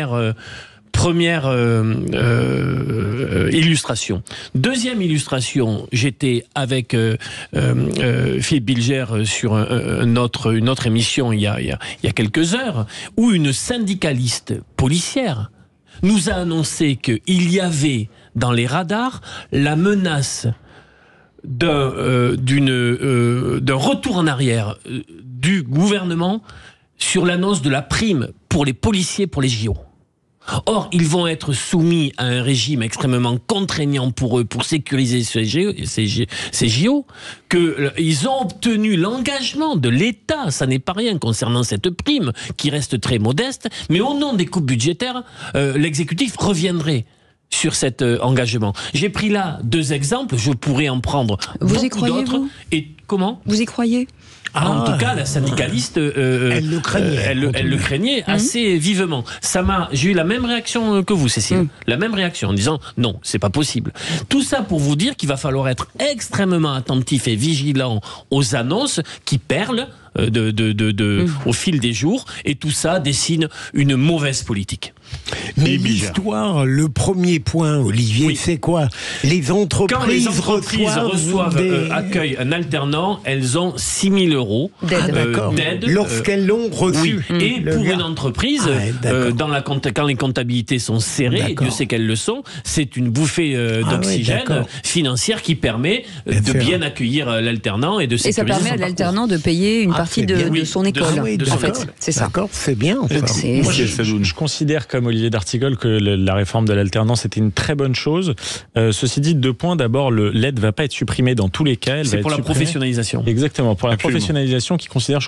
[SPEAKER 5] illustration. Deuxième illustration, j'étais avec Philippe Bilger sur une autre émission il y a quelques heures, où une syndicaliste policière nous a annoncé qu'il y avait dans les radars la menace d'un retour en arrière du gouvernement sur l'annonce de la prime pour les policiers pour les JO. Or, ils vont être soumis à un régime extrêmement contraignant pour eux, pour sécuriser ces JO, qu'ils ont obtenu l'engagement de l'État, ça n'est pas rien concernant cette prime, qui reste très modeste, mais au nom des coupes budgétaires, l'exécutif reviendrait sur cet engagement. J'ai pris là 2 exemples, je pourrais en prendre beaucoup d'autres. Et comment ?
[SPEAKER 2] Vous y croyez ?
[SPEAKER 5] En tout cas, la syndicaliste, elle le craignait assez vivement. J'ai eu la même réaction que vous, Cécile. La même réaction, en disant non, c'est pas possible. Tout ça pour vous dire qu'il va falloir être extrêmement attentif et vigilant aux annonces qui perlent au fil des jours, et tout ça dessine une mauvaise politique.
[SPEAKER 4] Mais l'histoire, le premier point, Olivier, c'est quoi ? Les entreprises
[SPEAKER 5] reçoivent accueillent un alternant, elles ont 6 000 euros d'aide.
[SPEAKER 4] Lorsqu'elles l'ont reçu.
[SPEAKER 5] Oui. Et pour une entreprise, quand les comptabilités sont serrées, et Dieu sait qu'elles le sont, c'est une bouffée d'oxygène financière qui permet de bien accueillir l'alternant et de sécuriser.
[SPEAKER 2] Et ça permet à l'alternant de payer une partie de son école. En fait, c'est ça.
[SPEAKER 4] D'accord, c'est bien.
[SPEAKER 6] Moi, je considère, comme Olivier d'Artigol, que la réforme de l'alternance était une très bonne chose. Ceci dit, 2 points. D'abord, l'aide ne va pas être supprimée dans tous les cas.
[SPEAKER 5] C'est pour la professionnalisation.
[SPEAKER 6] Exactement, pour la professionnalisation qui concerne,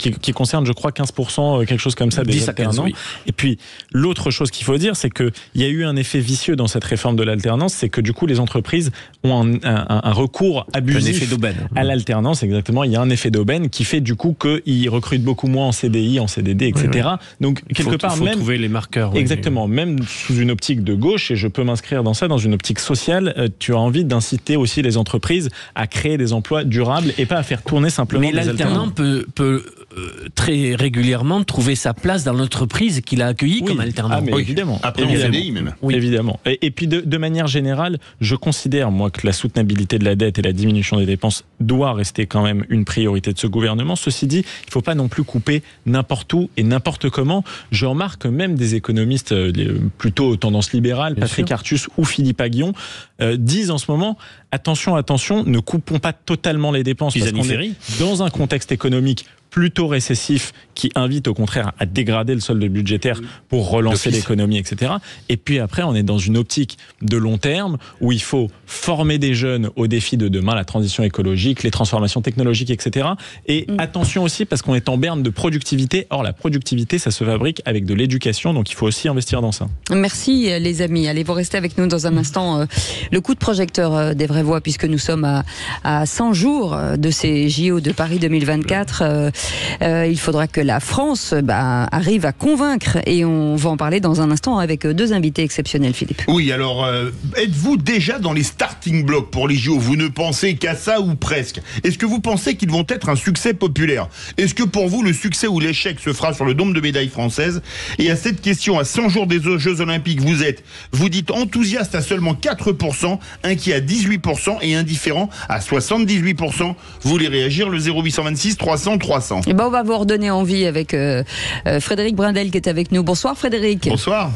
[SPEAKER 6] je crois, 15%, quelque chose comme ça, des alternants. Et puis, l'autre chose qu'il faut dire, c'est qu'il y a eu un effet vicieux dans cette réforme de l'alternance, c'est que du coup, les entreprises ont un recours abusif à l'alternance. Exactement, il y a un effet d'aubaine qui fait du coup qu'ils recrutent beaucoup moins en CDI, en CDD, etc. Donc, quelque part, même
[SPEAKER 5] trouver les marqueurs.
[SPEAKER 6] Exactement, même sous une optique de gauche, et je peux m'inscrire dans ça, dans une optique sociale, tu as envie d'inciter aussi les entreprises à créer des emplois durables et pas à faire tourner simplement des alternants.
[SPEAKER 5] Mais l'alternant peut très régulièrement trouver sa place dans l'entreprise qu'il a accueillie comme alternant.
[SPEAKER 6] Ah, mais évidemment.
[SPEAKER 3] Après, en CDI même.
[SPEAKER 6] Oui, évidemment. Et puis, de manière générale, je considère, moi, que la soutenabilité de la dette et la diminution des dépenses doit rester quand même une priorité de ce gouvernement. Ceci dit, il ne faut pas non plus couper n'importe où et n'importe comment. Je remarque que même des économistes plutôt tendance libérale, Patrick Artus ou Philippe Aghion, disent en ce moment, attention, ne coupons pas totalement les dépenses, parce qu'on est dans un contexte économique plutôt récessif qui invite au contraire à dégrader le solde budgétaire pour relancer l'économie, etc. Et puis après, on est dans une optique de long terme où il faut former des jeunes aux défis de demain, la transition écologique, les transformations technologiques, etc. Et attention aussi, parce qu'on est en berne de productivité. Or, la productivité, ça se fabrique avec de l'éducation, donc il faut aussi investir dans ça.
[SPEAKER 2] Merci les amis. Allez, vous restez avec nous dans un instant. Le coup de projecteur des vraies voix, puisque nous sommes à 100 jours de ces JO de Paris 2024. Il faudra que la France arrive à convaincre, et on va en parler dans un instant avec 2 invités exceptionnels, Philippe.
[SPEAKER 3] Oui, alors êtes-vous déjà dans les starting blocks pour les JO? Vous ne pensez qu'à ça ou presque? Est-ce que vous pensez qu'ils vont être un succès populaire? Est-ce que pour vous le succès ou l'échec se fera sur le nombre de médailles françaises? Et à cette question, à 100 jours des Jeux Olympiques, vous dites enthousiaste à seulement 4%, inquiet à 18% et indifférent à 78%. Vous voulez réagir? Le 0826 300 300.
[SPEAKER 2] Et on va vous redonner envie avec Frédéric Brindel qui est avec nous. Bonsoir Frédéric.
[SPEAKER 3] Bonsoir.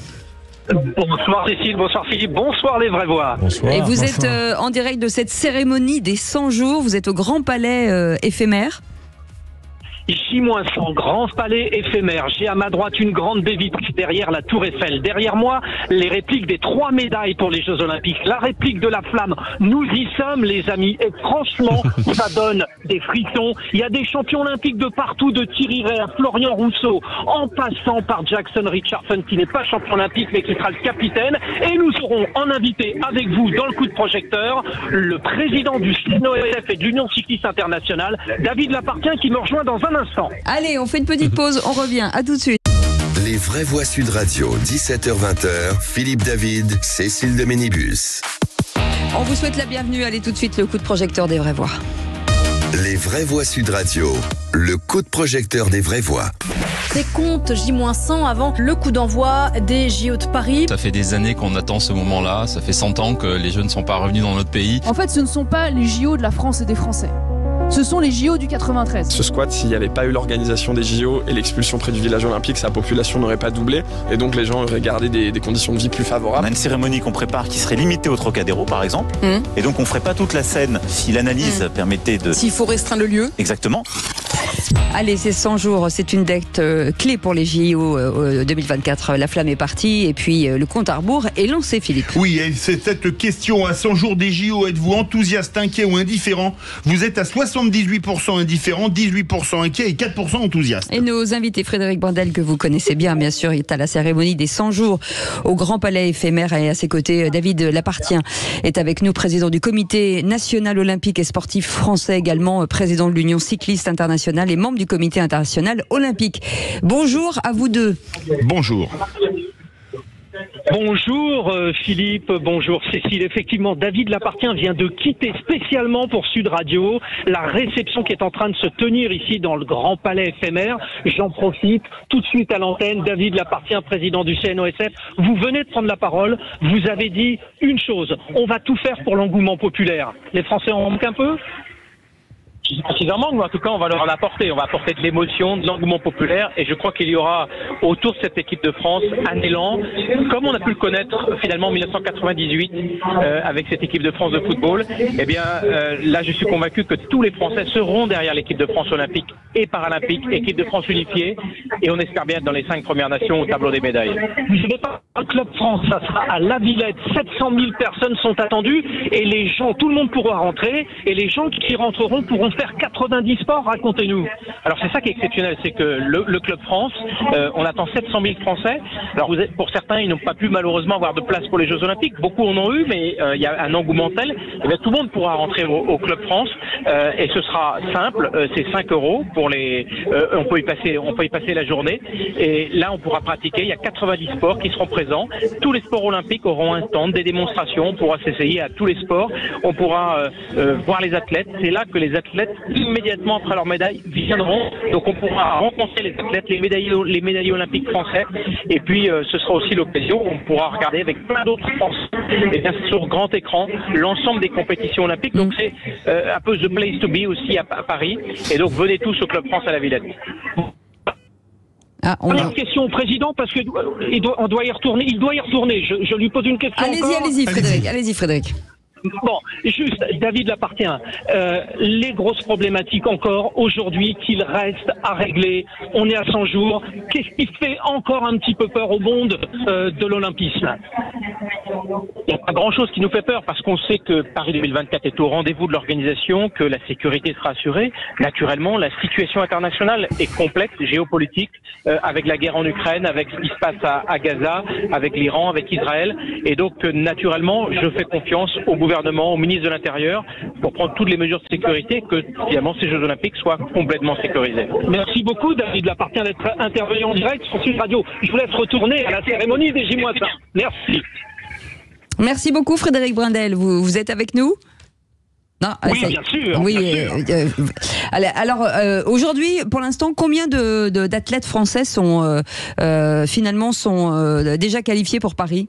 [SPEAKER 20] Bonsoir Cécile, bonsoir Philippe, bonsoir les vraies voix.
[SPEAKER 2] Bonsoir. Et vous êtes en direct de cette cérémonie des 100 jours, vous êtes au Grand Palais éphémère.
[SPEAKER 20] J-100, Grand Palais éphémère. J'ai à ma droite une grande baie vitrée derrière la Tour Eiffel. Derrière moi, les répliques des 3 médailles pour les Jeux Olympiques. La réplique de la flamme. Nous y sommes, les amis. Et franchement, ça donne des frissons. Il y a des champions olympiques de partout, de Thierry Ray à Florian Rousseau, en passant par Jackson Richardson, qui n'est pas champion olympique, mais qui sera le capitaine. Et nous aurons en invité avec vous, dans le coup de projecteur, le président du CNOSF et de l'Union cycliste internationale, David Lapartien, qui me rejoint dans un instant.
[SPEAKER 2] Allez, on fait une petite pause, on revient, à tout de suite.
[SPEAKER 1] Les vraies voix Sud Radio, 17h-20h, Philippe David, Cécile de Ménibus.
[SPEAKER 2] On vous souhaite la bienvenue, allez tout de suite, le coup de projecteur des vraies voix.
[SPEAKER 1] Les vraies voix Sud Radio, le coup de projecteur des vraies voix.
[SPEAKER 21] Des comptes J-100 avant le coup d'envoi des JO de Paris.
[SPEAKER 22] Ça fait des années qu'on attend ce moment-là, ça fait 100 ans que les Jeux ne sont pas revenus dans notre pays.
[SPEAKER 23] En fait, ce ne sont pas les JO de la France et des Français. Ce sont les JO du 93.
[SPEAKER 11] Ce squat, s'il n'y avait pas eu l'organisation des JO et l'expulsion près du village olympique, sa population n'aurait pas doublé. Et donc les gens auraient gardé des conditions de vie plus favorables.
[SPEAKER 24] On a une cérémonie qu'on prépare qui serait limitée au Trocadéro, par exemple. Et donc on ne ferait pas toute la scène si l'analyse permettait de...
[SPEAKER 21] S'il faut restreindre le lieu.
[SPEAKER 24] Exactement.
[SPEAKER 2] Allez, c'est 100 jours, c'est une date clé pour les JO 2024. La flamme est partie et puis le compte à rebours est lancé, Philippe.
[SPEAKER 3] Oui, et c'est cette question, à 100 jours des JO, êtes-vous enthousiaste, inquiet ou indifférent? Vous êtes à 78% indifférent, 18% inquiet et 4% enthousiaste.
[SPEAKER 2] Et nos invités, Frédéric Brindel, que vous connaissez bien sûr, il est à la cérémonie des 100 jours au Grand Palais éphémère, et à ses côtés, David Lapartien est avec nous, président du Comité national olympique et sportif français, également président de l'Union cycliste internationale et membre du Comité international olympique. Bonjour à vous deux.
[SPEAKER 3] Bonjour.
[SPEAKER 20] Bonjour Philippe, bonjour Cécile. Effectivement, David Lapartien vient de quitter spécialement pour Sud Radio la réception qui est en train de se tenir ici dans le Grand Palais éphémère. J'en profite tout de suite à l'antenne. David Lapartien, président du CNOSF, vous venez de prendre la parole. Vous avez dit une chose, on va tout faire pour l'engouement populaire. Les Français en manquent un peu ? Je sais pas s'ils en manquent, mais en tout cas, on va leur en apporter. On va apporter de l'émotion, de l'engouement populaire, et je crois qu'il y aura autour de cette équipe de France un élan, comme on a pu le connaître finalement en 1998 avec cette équipe de France de football. Eh bien, là, je suis convaincu que tous les Français seront derrière l'équipe de France olympique et paralympique, équipe de France unifiée, et on espère bien être dans les 5 premières nations au tableau des médailles. Vous savez pas, le Club France, ça sera à La Villette. 700 000 personnes sont attendues, et les gens, tout le monde pourra rentrer, et les gens qui rentreront pourront faire 90 sports, racontez-nous. Alors c'est ça qui est exceptionnel, c'est que le Club France, on attend 700 000 Français. Alors pour certains, ils n'ont pas pu malheureusement avoir de place pour les Jeux Olympiques. Beaucoup en ont eu, mais il y a un engouement tel. Et bien, tout le monde pourra rentrer au Club France, et ce sera simple. C'est 5 € pour les. On peut y passer la journée. Et là, on pourra pratiquer. Il y a 90 sports qui seront présents. Tous les sports olympiques auront un stand, des démonstrations. On pourra s'essayer à tous les sports. On pourra voir les athlètes. C'est là que les athlètes immédiatement après leur médaille viendront. Donc on pourra rencontrer les athlètes, les médaillés olympiques français, et puis ce sera aussi l'occasion, on pourra regarder avec plein d'autres Français, et bien sur grand écran, l'ensemble des compétitions olympiques. Donc c'est un peu the place to be aussi à Paris, et donc venez tous au Club France à La Villette. Une question au président, parce que on doit y retourner. Il doit y retourner. Je lui pose une question.
[SPEAKER 2] Allez-y, Frédéric. Allez-y, Frédéric.
[SPEAKER 20] Bon, juste, David l'appartient. Les grosses problématiques encore aujourd'hui qu'il reste à régler. On est à 100 jours. Qu'est-ce qui fait encore un petit peu peur au monde de l'olympisme? Il n'y a pas grand-chose qui nous fait peur, parce qu'on sait que Paris 2024 est au rendez-vous de l'organisation, que la sécurité sera assurée. Naturellement, la situation internationale est complexe, géopolitique, avec la guerre en Ukraine, avec ce qui se passe à Gaza, avec l'Iran, avec Israël. Et donc, naturellement, je fais confiance au gouvernement, au ministre de l'Intérieur, pour prendre toutes les mesures de sécurité, que finalement ces Jeux Olympiques soient complètement sécurisés. Merci beaucoup, David Lappartient, d'être intervenu en direct sur Sud Radio. Je vous laisse retourner à la cérémonie des J-1. Merci.
[SPEAKER 2] Merci beaucoup, Frédéric Brindel. Vous êtes avec nous? Non,
[SPEAKER 20] oui, bien sûr.
[SPEAKER 2] Oui,
[SPEAKER 20] bien sûr.
[SPEAKER 2] Alors, aujourd'hui, pour l'instant, combien d'athlètes français sont finalement déjà qualifiés pour Paris?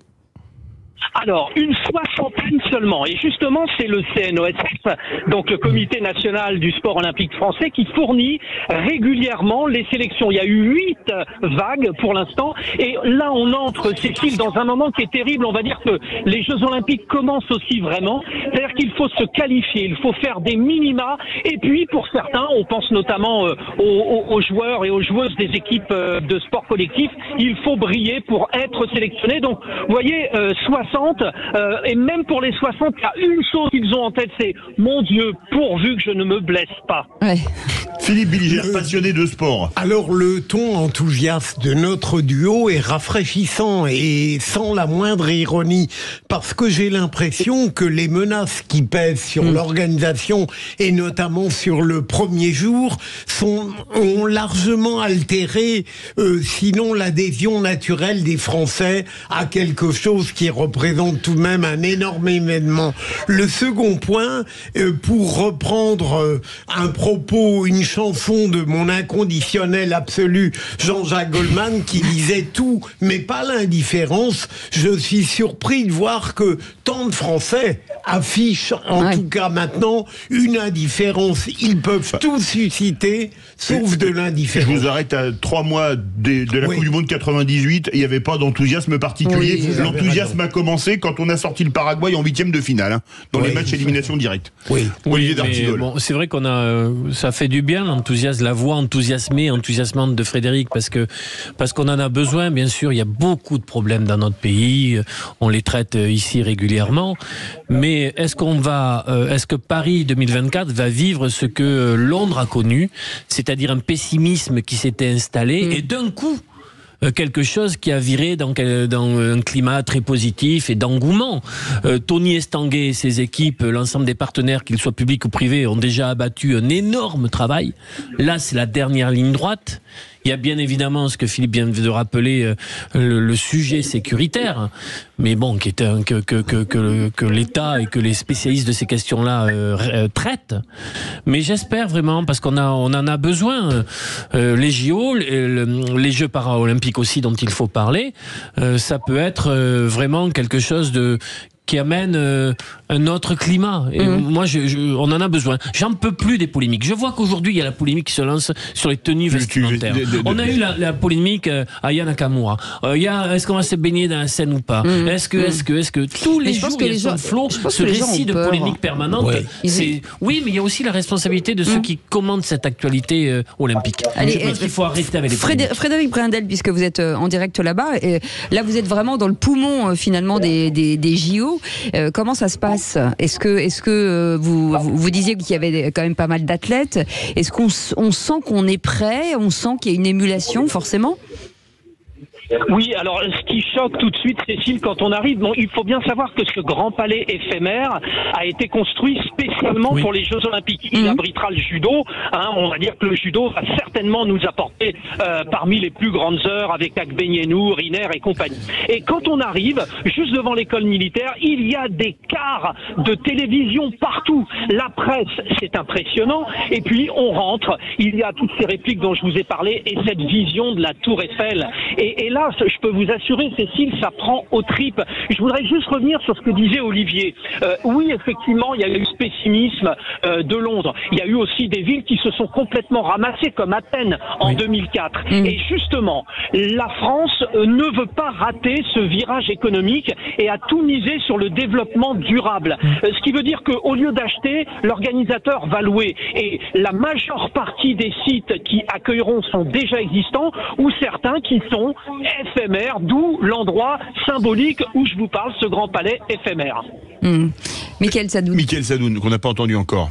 [SPEAKER 20] Alors, une soixantaine seulement. Et justement, c'est le CNOSF, donc le Comité National du Sport Olympique Français, qui fournit régulièrement les sélections. Il y a eu 8 vagues pour l'instant. Et là, on entre, Cécile, dans un moment qui est terrible. On va dire que les Jeux Olympiques commencent aussi vraiment. C'est-à-dire qu'il faut se qualifier, il faut faire des minima. Et puis, pour certains, on pense notamment aux joueurs et aux joueuses des équipes de sport collectif, il faut briller pour être sélectionné. Donc, vous voyez, 60, et même pour les 60, il y a une chose qu'ils ont en tête, c'est « Mon Dieu, pourvu que je ne me blesse pas
[SPEAKER 2] ouais. ».
[SPEAKER 3] Philippe Bilger, passionné de sport.
[SPEAKER 4] Alors le ton enthousiaste de notre duo est rafraîchissant et sans la moindre ironie, parce que j'ai l'impression que les menaces qui pèsent sur l'organisation, et notamment sur le premier jour, ont largement altéré, sinon l'adhésion naturelle des Français à quelque chose qui représente tout de même un énorme événement. Le second point, pour reprendre un propos, une chanson de mon inconditionnel absolu Jean-Jacques Goldman, qui disait tout, mais pas l'indifférence. Je suis surpris de voir que tant de Français affichent, en tout cas maintenant, une indifférence. Ils peuvent tout susciter, sauf de l'indifférence.
[SPEAKER 3] Je vous arrête à 3 mois de la Coupe du Monde 98, il n'y avait pas d'enthousiasme particulier. L'enthousiasme a commencé quand on a sorti le Paraguay en 8e de finale, dans les matchs élimination directe.
[SPEAKER 5] Olivier D'Artigol. Bon, c'est vrai qu'on a, ça fait du bien l'enthousiasme, la voix enthousiasmante de Frédéric, parce qu'on en a besoin. Bien sûr, il y a beaucoup de problèmes dans notre pays, on les traite ici régulièrement. Mais est-ce que Paris 2024 va vivre ce que Londres a connu, c'est-à-dire un pessimisme qui s'était installé et d'un coup quelque chose qui a viré dans un climat très positif et d'engouement. Tony Estanguet et ses équipes, l'ensemble des partenaires, qu'ils soient publics ou privés, ont déjà abattu un énorme travail. Là, c'est la dernière ligne droite. Il y a bien évidemment ce que Philippe vient de rappeler, le sujet sécuritaire, mais bon, qui est que l'État et que les spécialistes de ces questions-là traitent. Mais j'espère vraiment, parce qu'on en a besoin. Les JO, les Jeux paralympiques aussi, dont il faut parler, ça peut être vraiment quelque chose qui amène un autre climat. Et moi, on en a besoin. J'en peux plus des polémiques. Je vois qu'aujourd'hui, il y a la polémique qui se lance sur les tenues vestimentaires. On a eu la polémique Aya Nakamura. Est-ce qu'on va se baigner dans la Seine ou pas? Est-ce que tous les jours, il y a ce flot, ce récit de polémique permanente. Oui, mais il y a aussi la responsabilité de ceux qui commandent cette actualité olympique. Il faut arrêter avec les polémiques.
[SPEAKER 2] Frédéric Brindel, puisque vous êtes en direct là-bas, et là vous êtes vraiment dans le poumon finalement des JO. Comment ça se passe? Est-ce que vous disiez qu'il y avait quand même pas mal d'athlètes? Est-ce qu'on sent qu'on est prêt? On sent qu'il y a une émulation forcément?
[SPEAKER 20] Oui, alors ce qui choque tout de suite, Cécile, quand on arrive, il faut bien savoir que ce grand palais éphémère a été construit spécialement pour les Jeux Olympiques. Il abritera le judo. On va dire que le judo va certainement nous apporter parmi les plus grandes heures avec Agbenienou, Riner et compagnie. Et quand on arrive, juste devant l'école militaire, il y a des quarts de télévision partout. La presse, c'est impressionnant. Et puis on rentre, il y a toutes ces répliques dont je vous ai parlé et cette vision de la Tour Eiffel. Et là, je peux vous assurer, Cécile, ça prend aux tripes. Je voudrais juste revenir sur ce que disait Olivier. Oui, effectivement, il y a eu ce pessimisme de Londres. Il y a eu aussi des villes qui se sont complètement ramassées, comme Athènes en 2004. Et justement, la France ne veut pas rater ce virage économique et a tout misé sur le développement durable. Ce qui veut dire qu'au lieu d'acheter, l'organisateur va louer. Et la majeure partie des sites qui accueilleront sont déjà existants ou certains qui sont éphémère, d'où l'endroit symbolique où je vous parle, ce grand palais éphémère.
[SPEAKER 2] Mickaël
[SPEAKER 3] Sadoun, qu'on n'a pas entendu encore.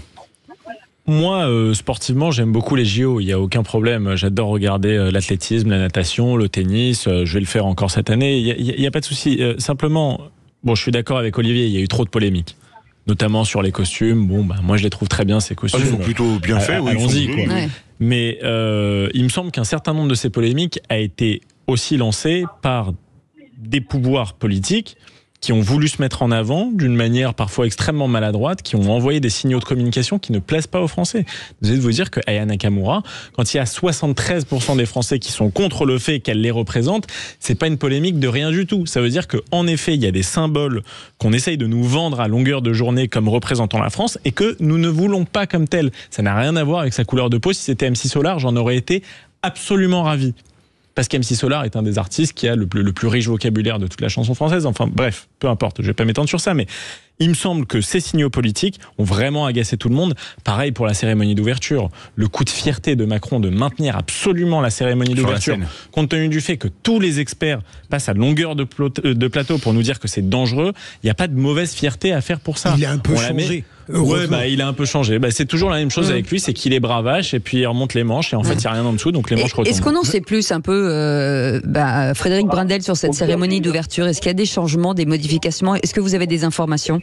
[SPEAKER 6] Moi, sportivement, j'aime beaucoup les JO, il n'y a aucun problème. J'adore regarder l'athlétisme, la natation, le tennis, je vais le faire encore cette année, il n'y a pas de souci. Simplement, je suis d'accord avec Olivier, il y a eu trop de polémiques. Notamment sur les costumes, moi je les trouve très bien ces costumes.
[SPEAKER 3] Ils sont plutôt bien faits,
[SPEAKER 6] allons-y, quoi. Ouais. Mais il me semble qu'un certain nombre de ces polémiques a été aussi lancé par des pouvoirs politiques qui ont voulu se mettre en avant d'une manière parfois extrêmement maladroite, qui ont envoyé des signaux de communication qui ne plaisent pas aux Français. Vous allez vous dire que Aya Nakamura, quand il y a 73% des Français qui sont contre le fait qu'elle les représente, c'est pas une polémique de rien du tout. Ça veut dire qu'en effet, il y a des symboles qu'on essaye de nous vendre à longueur de journée comme représentant la France et que nous ne voulons pas comme tel. Ça n'a rien à voir avec sa couleur de peau. Si c'était MC Solar, j'en aurais été absolument ravi. Parce qu'MC Solar est un des artistes qui a le plus riche vocabulaire de toute la chanson française. Enfin bref, peu importe, je vais pas m'étendre sur ça, mais il me semble que ces signaux politiques ont vraiment agacé tout le monde. Pareil pour la cérémonie d'ouverture. Le coup de fierté de Macron de maintenir absolument la cérémonie d'ouverture, compte tenu du fait que tous les experts passent à longueur de plateau pour nous dire que c'est dangereux, il n'y a pas de mauvaise fierté à faire pour ça.
[SPEAKER 4] Il a un peu changé.
[SPEAKER 6] Il a un peu changé. C'est toujours la même chose avec lui, c'est qu'il est bravache et puis il remonte les manches et en fait il n'y a rien en dessous, donc les manches retombent.
[SPEAKER 2] Est-ce qu'on en sait plus un peu, Frédéric Brindel, sur cette cérémonie d'ouverture? Est-ce qu'il y a des changements, des modifications? Est-ce que vous avez des informations?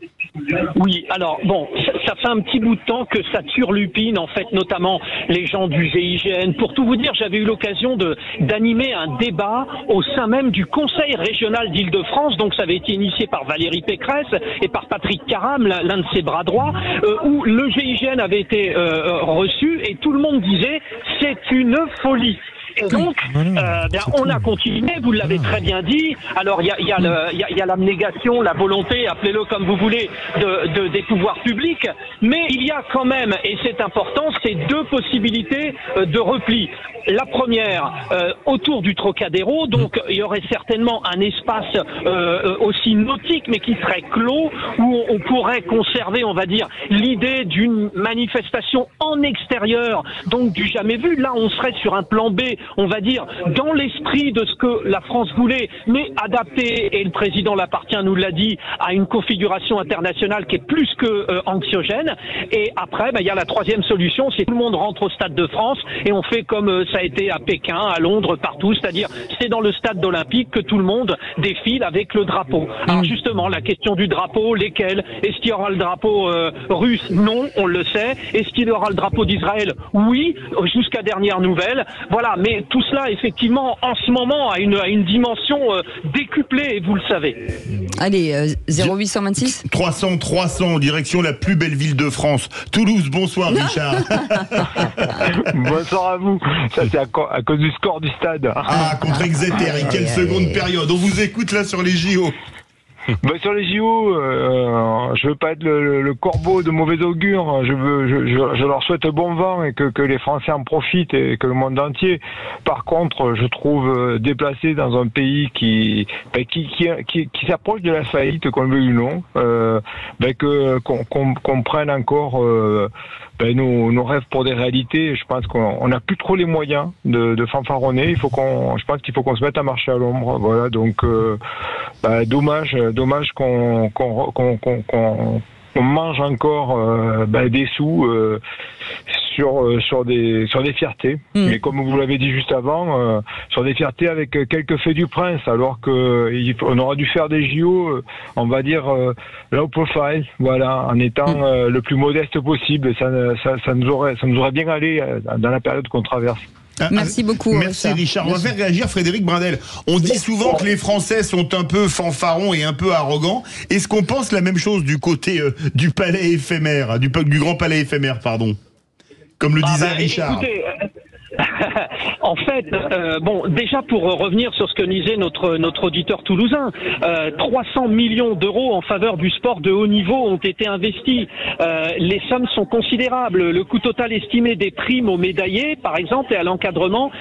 [SPEAKER 20] Oui, alors ça fait un petit bout de temps que ça turlupine, en fait, notamment les gens du GIGN. Pour tout vous dire, j'avais eu l'occasion d'animer un débat au sein même du Conseil régional d'Île-de-France, donc ça avait été initié par Valérie Pécresse et par Patrick Caram, l'un de ses bras droits, où le GIGN avait été reçu et tout le monde disait « c'est une folie ». Et donc, on a continué, vous l'avez très bien dit. Alors, il y a l'abnégation, la volonté, appelez-le comme vous voulez, des pouvoirs publics. Mais il y a quand même, et c'est important, ces deux possibilités de repli. La première, autour du Trocadéro, donc il y aurait certainement un espace aussi nautique, mais qui serait clos, où on pourrait conserver, on va dire, l'idée d'une manifestation en extérieur, donc du jamais vu. Là, on serait sur un plan B, on va dire, dans l'esprit de ce que la France voulait, mais adapté, et le président Lapartien nous l'a dit, à une configuration internationale qui est plus que anxiogène. Et après, il y a la troisième solution, c'est tout le monde rentre au Stade de France et on fait comme ça a été à Pékin, à Londres, partout, c'est-à-dire c'est dans le stade olympique que tout le monde défile avec le drapeau. Alors justement, la question du drapeau, lesquels? Est-ce qu'il y aura le drapeau russe? Non, on le sait. Est-ce qu'il y aura le drapeau d'Israël? Oui, jusqu'à dernière nouvelle. Voilà, mais tout cela, effectivement, en ce moment, a une dimension décuplée, et vous le savez.
[SPEAKER 2] Allez, 0826
[SPEAKER 3] 300, direction la plus belle ville de France, Toulouse. Bonsoir, Richard.
[SPEAKER 8] Bonsoir à vous. Ça, c'est à cause du score du stade.
[SPEAKER 3] Ah, contre Exeter, et quelle seconde période. On vous écoute là sur les JO.
[SPEAKER 8] Sur les JO, je veux pas être le corbeau de mauvais augure. Je leur souhaite bon vent et que les Français en profitent et que le monde entier. Par contre, je trouve déplacé dans un pays qui s'approche de la faillite, qu'on le veuille ou non, qu'on prenne encore nos rêves pour des réalités. Je pense qu'on n'a plus trop les moyens de fanfaronner. Je pense qu'il faut qu'on se mette à marcher à l'ombre. Voilà, donc dommage qu'on mange encore des sous sur des fiertés. Mais comme vous l'avez dit juste avant, sur des fiertés avec quelques faits du prince, alors qu'on aurait dû faire des JO, on va dire low profile, voilà, en étant le plus modeste possible. Ça nous aurait bien allé dans la période qu'on traverse.
[SPEAKER 2] Merci beaucoup.
[SPEAKER 3] Merci Richard. On va faire réagir Frédéric Brindel. On dit souvent que les Français sont un peu fanfarons et un peu arrogants. Est-ce qu'on pense la même chose du côté du palais éphémère, du Grand Palais éphémère, pardon, comme le disait Richard?
[SPEAKER 20] Écoutez, en fait, déjà pour revenir sur ce que disait notre auditeur toulousain, 300 millions d'euros en faveur du sport de haut niveau ont été investis. Les sommes sont considérables. Le coût total estimé des primes aux médaillés, par exemple, et à l'encadrement,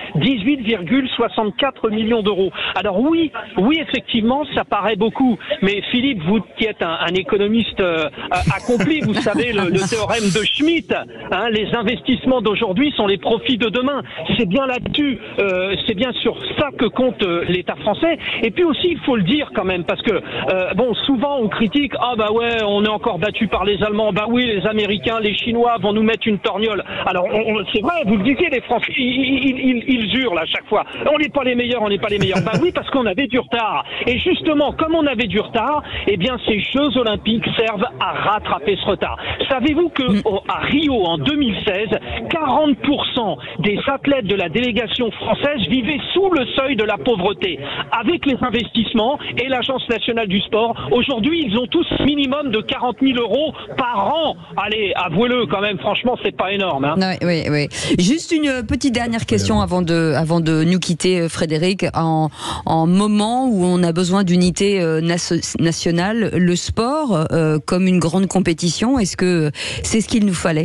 [SPEAKER 20] 18,64 millions d'euros. Alors oui, effectivement, ça paraît beaucoup. Mais Philippe, vous qui êtes un économiste accompli, vous savez le théorème de Schmitt, les investissements d'aujourd'hui sont les profits de demain. C'est bien là-dessus, c'est bien sur ça que compte l'État français. Et puis aussi, il faut le dire quand même, parce que souvent on critique, on est encore battu par les Allemands, les Américains, les Chinois vont nous mettre une torgnole. Alors c'est vrai, vous le disiez, les Français, ils hurlent à chaque fois. On n'est pas les meilleurs, oui, parce qu'on avait du retard. Et justement, comme on avait du retard, eh bien ces Jeux Olympiques servent à rattraper ce retard. Savez-vous que à Rio en 2016, 40% des athlètes de la délégation française vivaient sous le seuil de la pauvreté. Avec les investissements et l'Agence nationale du sport, aujourd'hui, ils ont tous minimum de 40 000 euros par an. Allez, avouez-le quand même, franchement, c'est pas énorme.
[SPEAKER 2] Oui. Juste une petite dernière question avant de nous quitter, Frédéric. En moment où on a besoin d'unité nationale, le sport, comme une grande compétition, est-ce que c'est ce qu'il nous fallait ?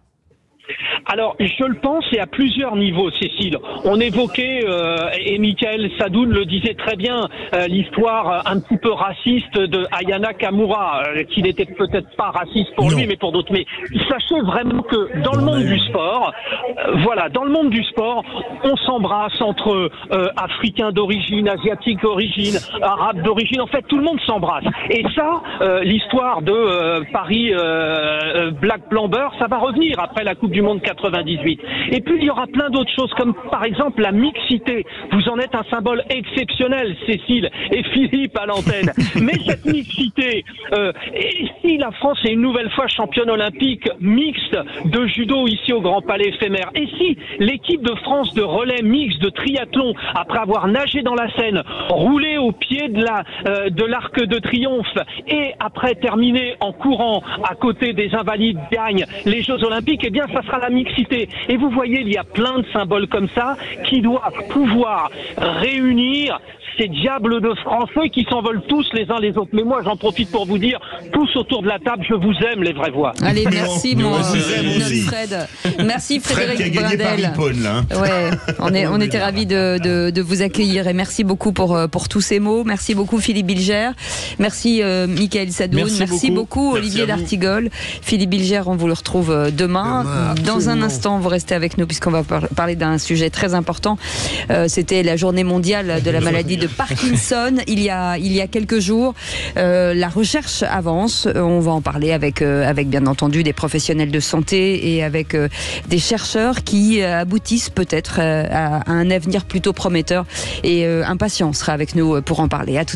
[SPEAKER 20] Alors, je le pense, et à plusieurs niveaux, Cécile. On évoquait, et Michael Sadoun le disait très bien, l'histoire un petit peu raciste de Aya Nakamura, qui n'était peut-être pas raciste pour lui, mais pour d'autres. Mais sachez vraiment que dans le monde du sport, on s'embrasse entre Africains d'origine, Asiatiques d'origine, Arabes d'origine. En fait, tout le monde s'embrasse. Et ça, l'histoire de Paris Black Blamber, ça va revenir après la Coupe du Monde 98. Et puis il y aura plein d'autres choses, comme par exemple la mixité. Vous en êtes un symbole exceptionnel, Cécile et Philippe à l'antenne. Mais cette mixité, et si la France est une nouvelle fois championne olympique mixte de judo ici au Grand Palais éphémère, et si l'équipe de France de relais mixte de triathlon, après avoir nagé dans la Seine, roulé au pied de l'Arc de Triomphe, et après terminé en courant à côté des Invalides, gagne les Jeux Olympiques, eh bien ça sera la mixité. Et vous voyez, il y a plein de symboles comme ça qui doivent pouvoir réunir ces diables de Français qui s'envolent tous les uns les autres. Mais moi, j'en profite pour vous dire, tous autour de la table, je vous aime, les vraies voix.
[SPEAKER 2] Allez, merci, notre Fred. Merci, Frédéric Brindel. On était ravis de vous accueillir et merci beaucoup pour tous ces mots. Merci beaucoup, Philippe Bilger. Merci, Michael Sadoun. Merci beaucoup, Olivier D'Artigol. Philippe Bilger, on vous le retrouve demain. Dans un instant, vous restez avec nous puisqu'on va parler d'un sujet très important. C'était la journée mondiale de la maladie de Parkinson il y a quelques jours. La recherche avance. On va en parler avec bien entendu des professionnels de santé et avec des chercheurs qui aboutissent peut-être à un avenir plutôt prometteur. Et un patient sera avec nous pour en parler. À tout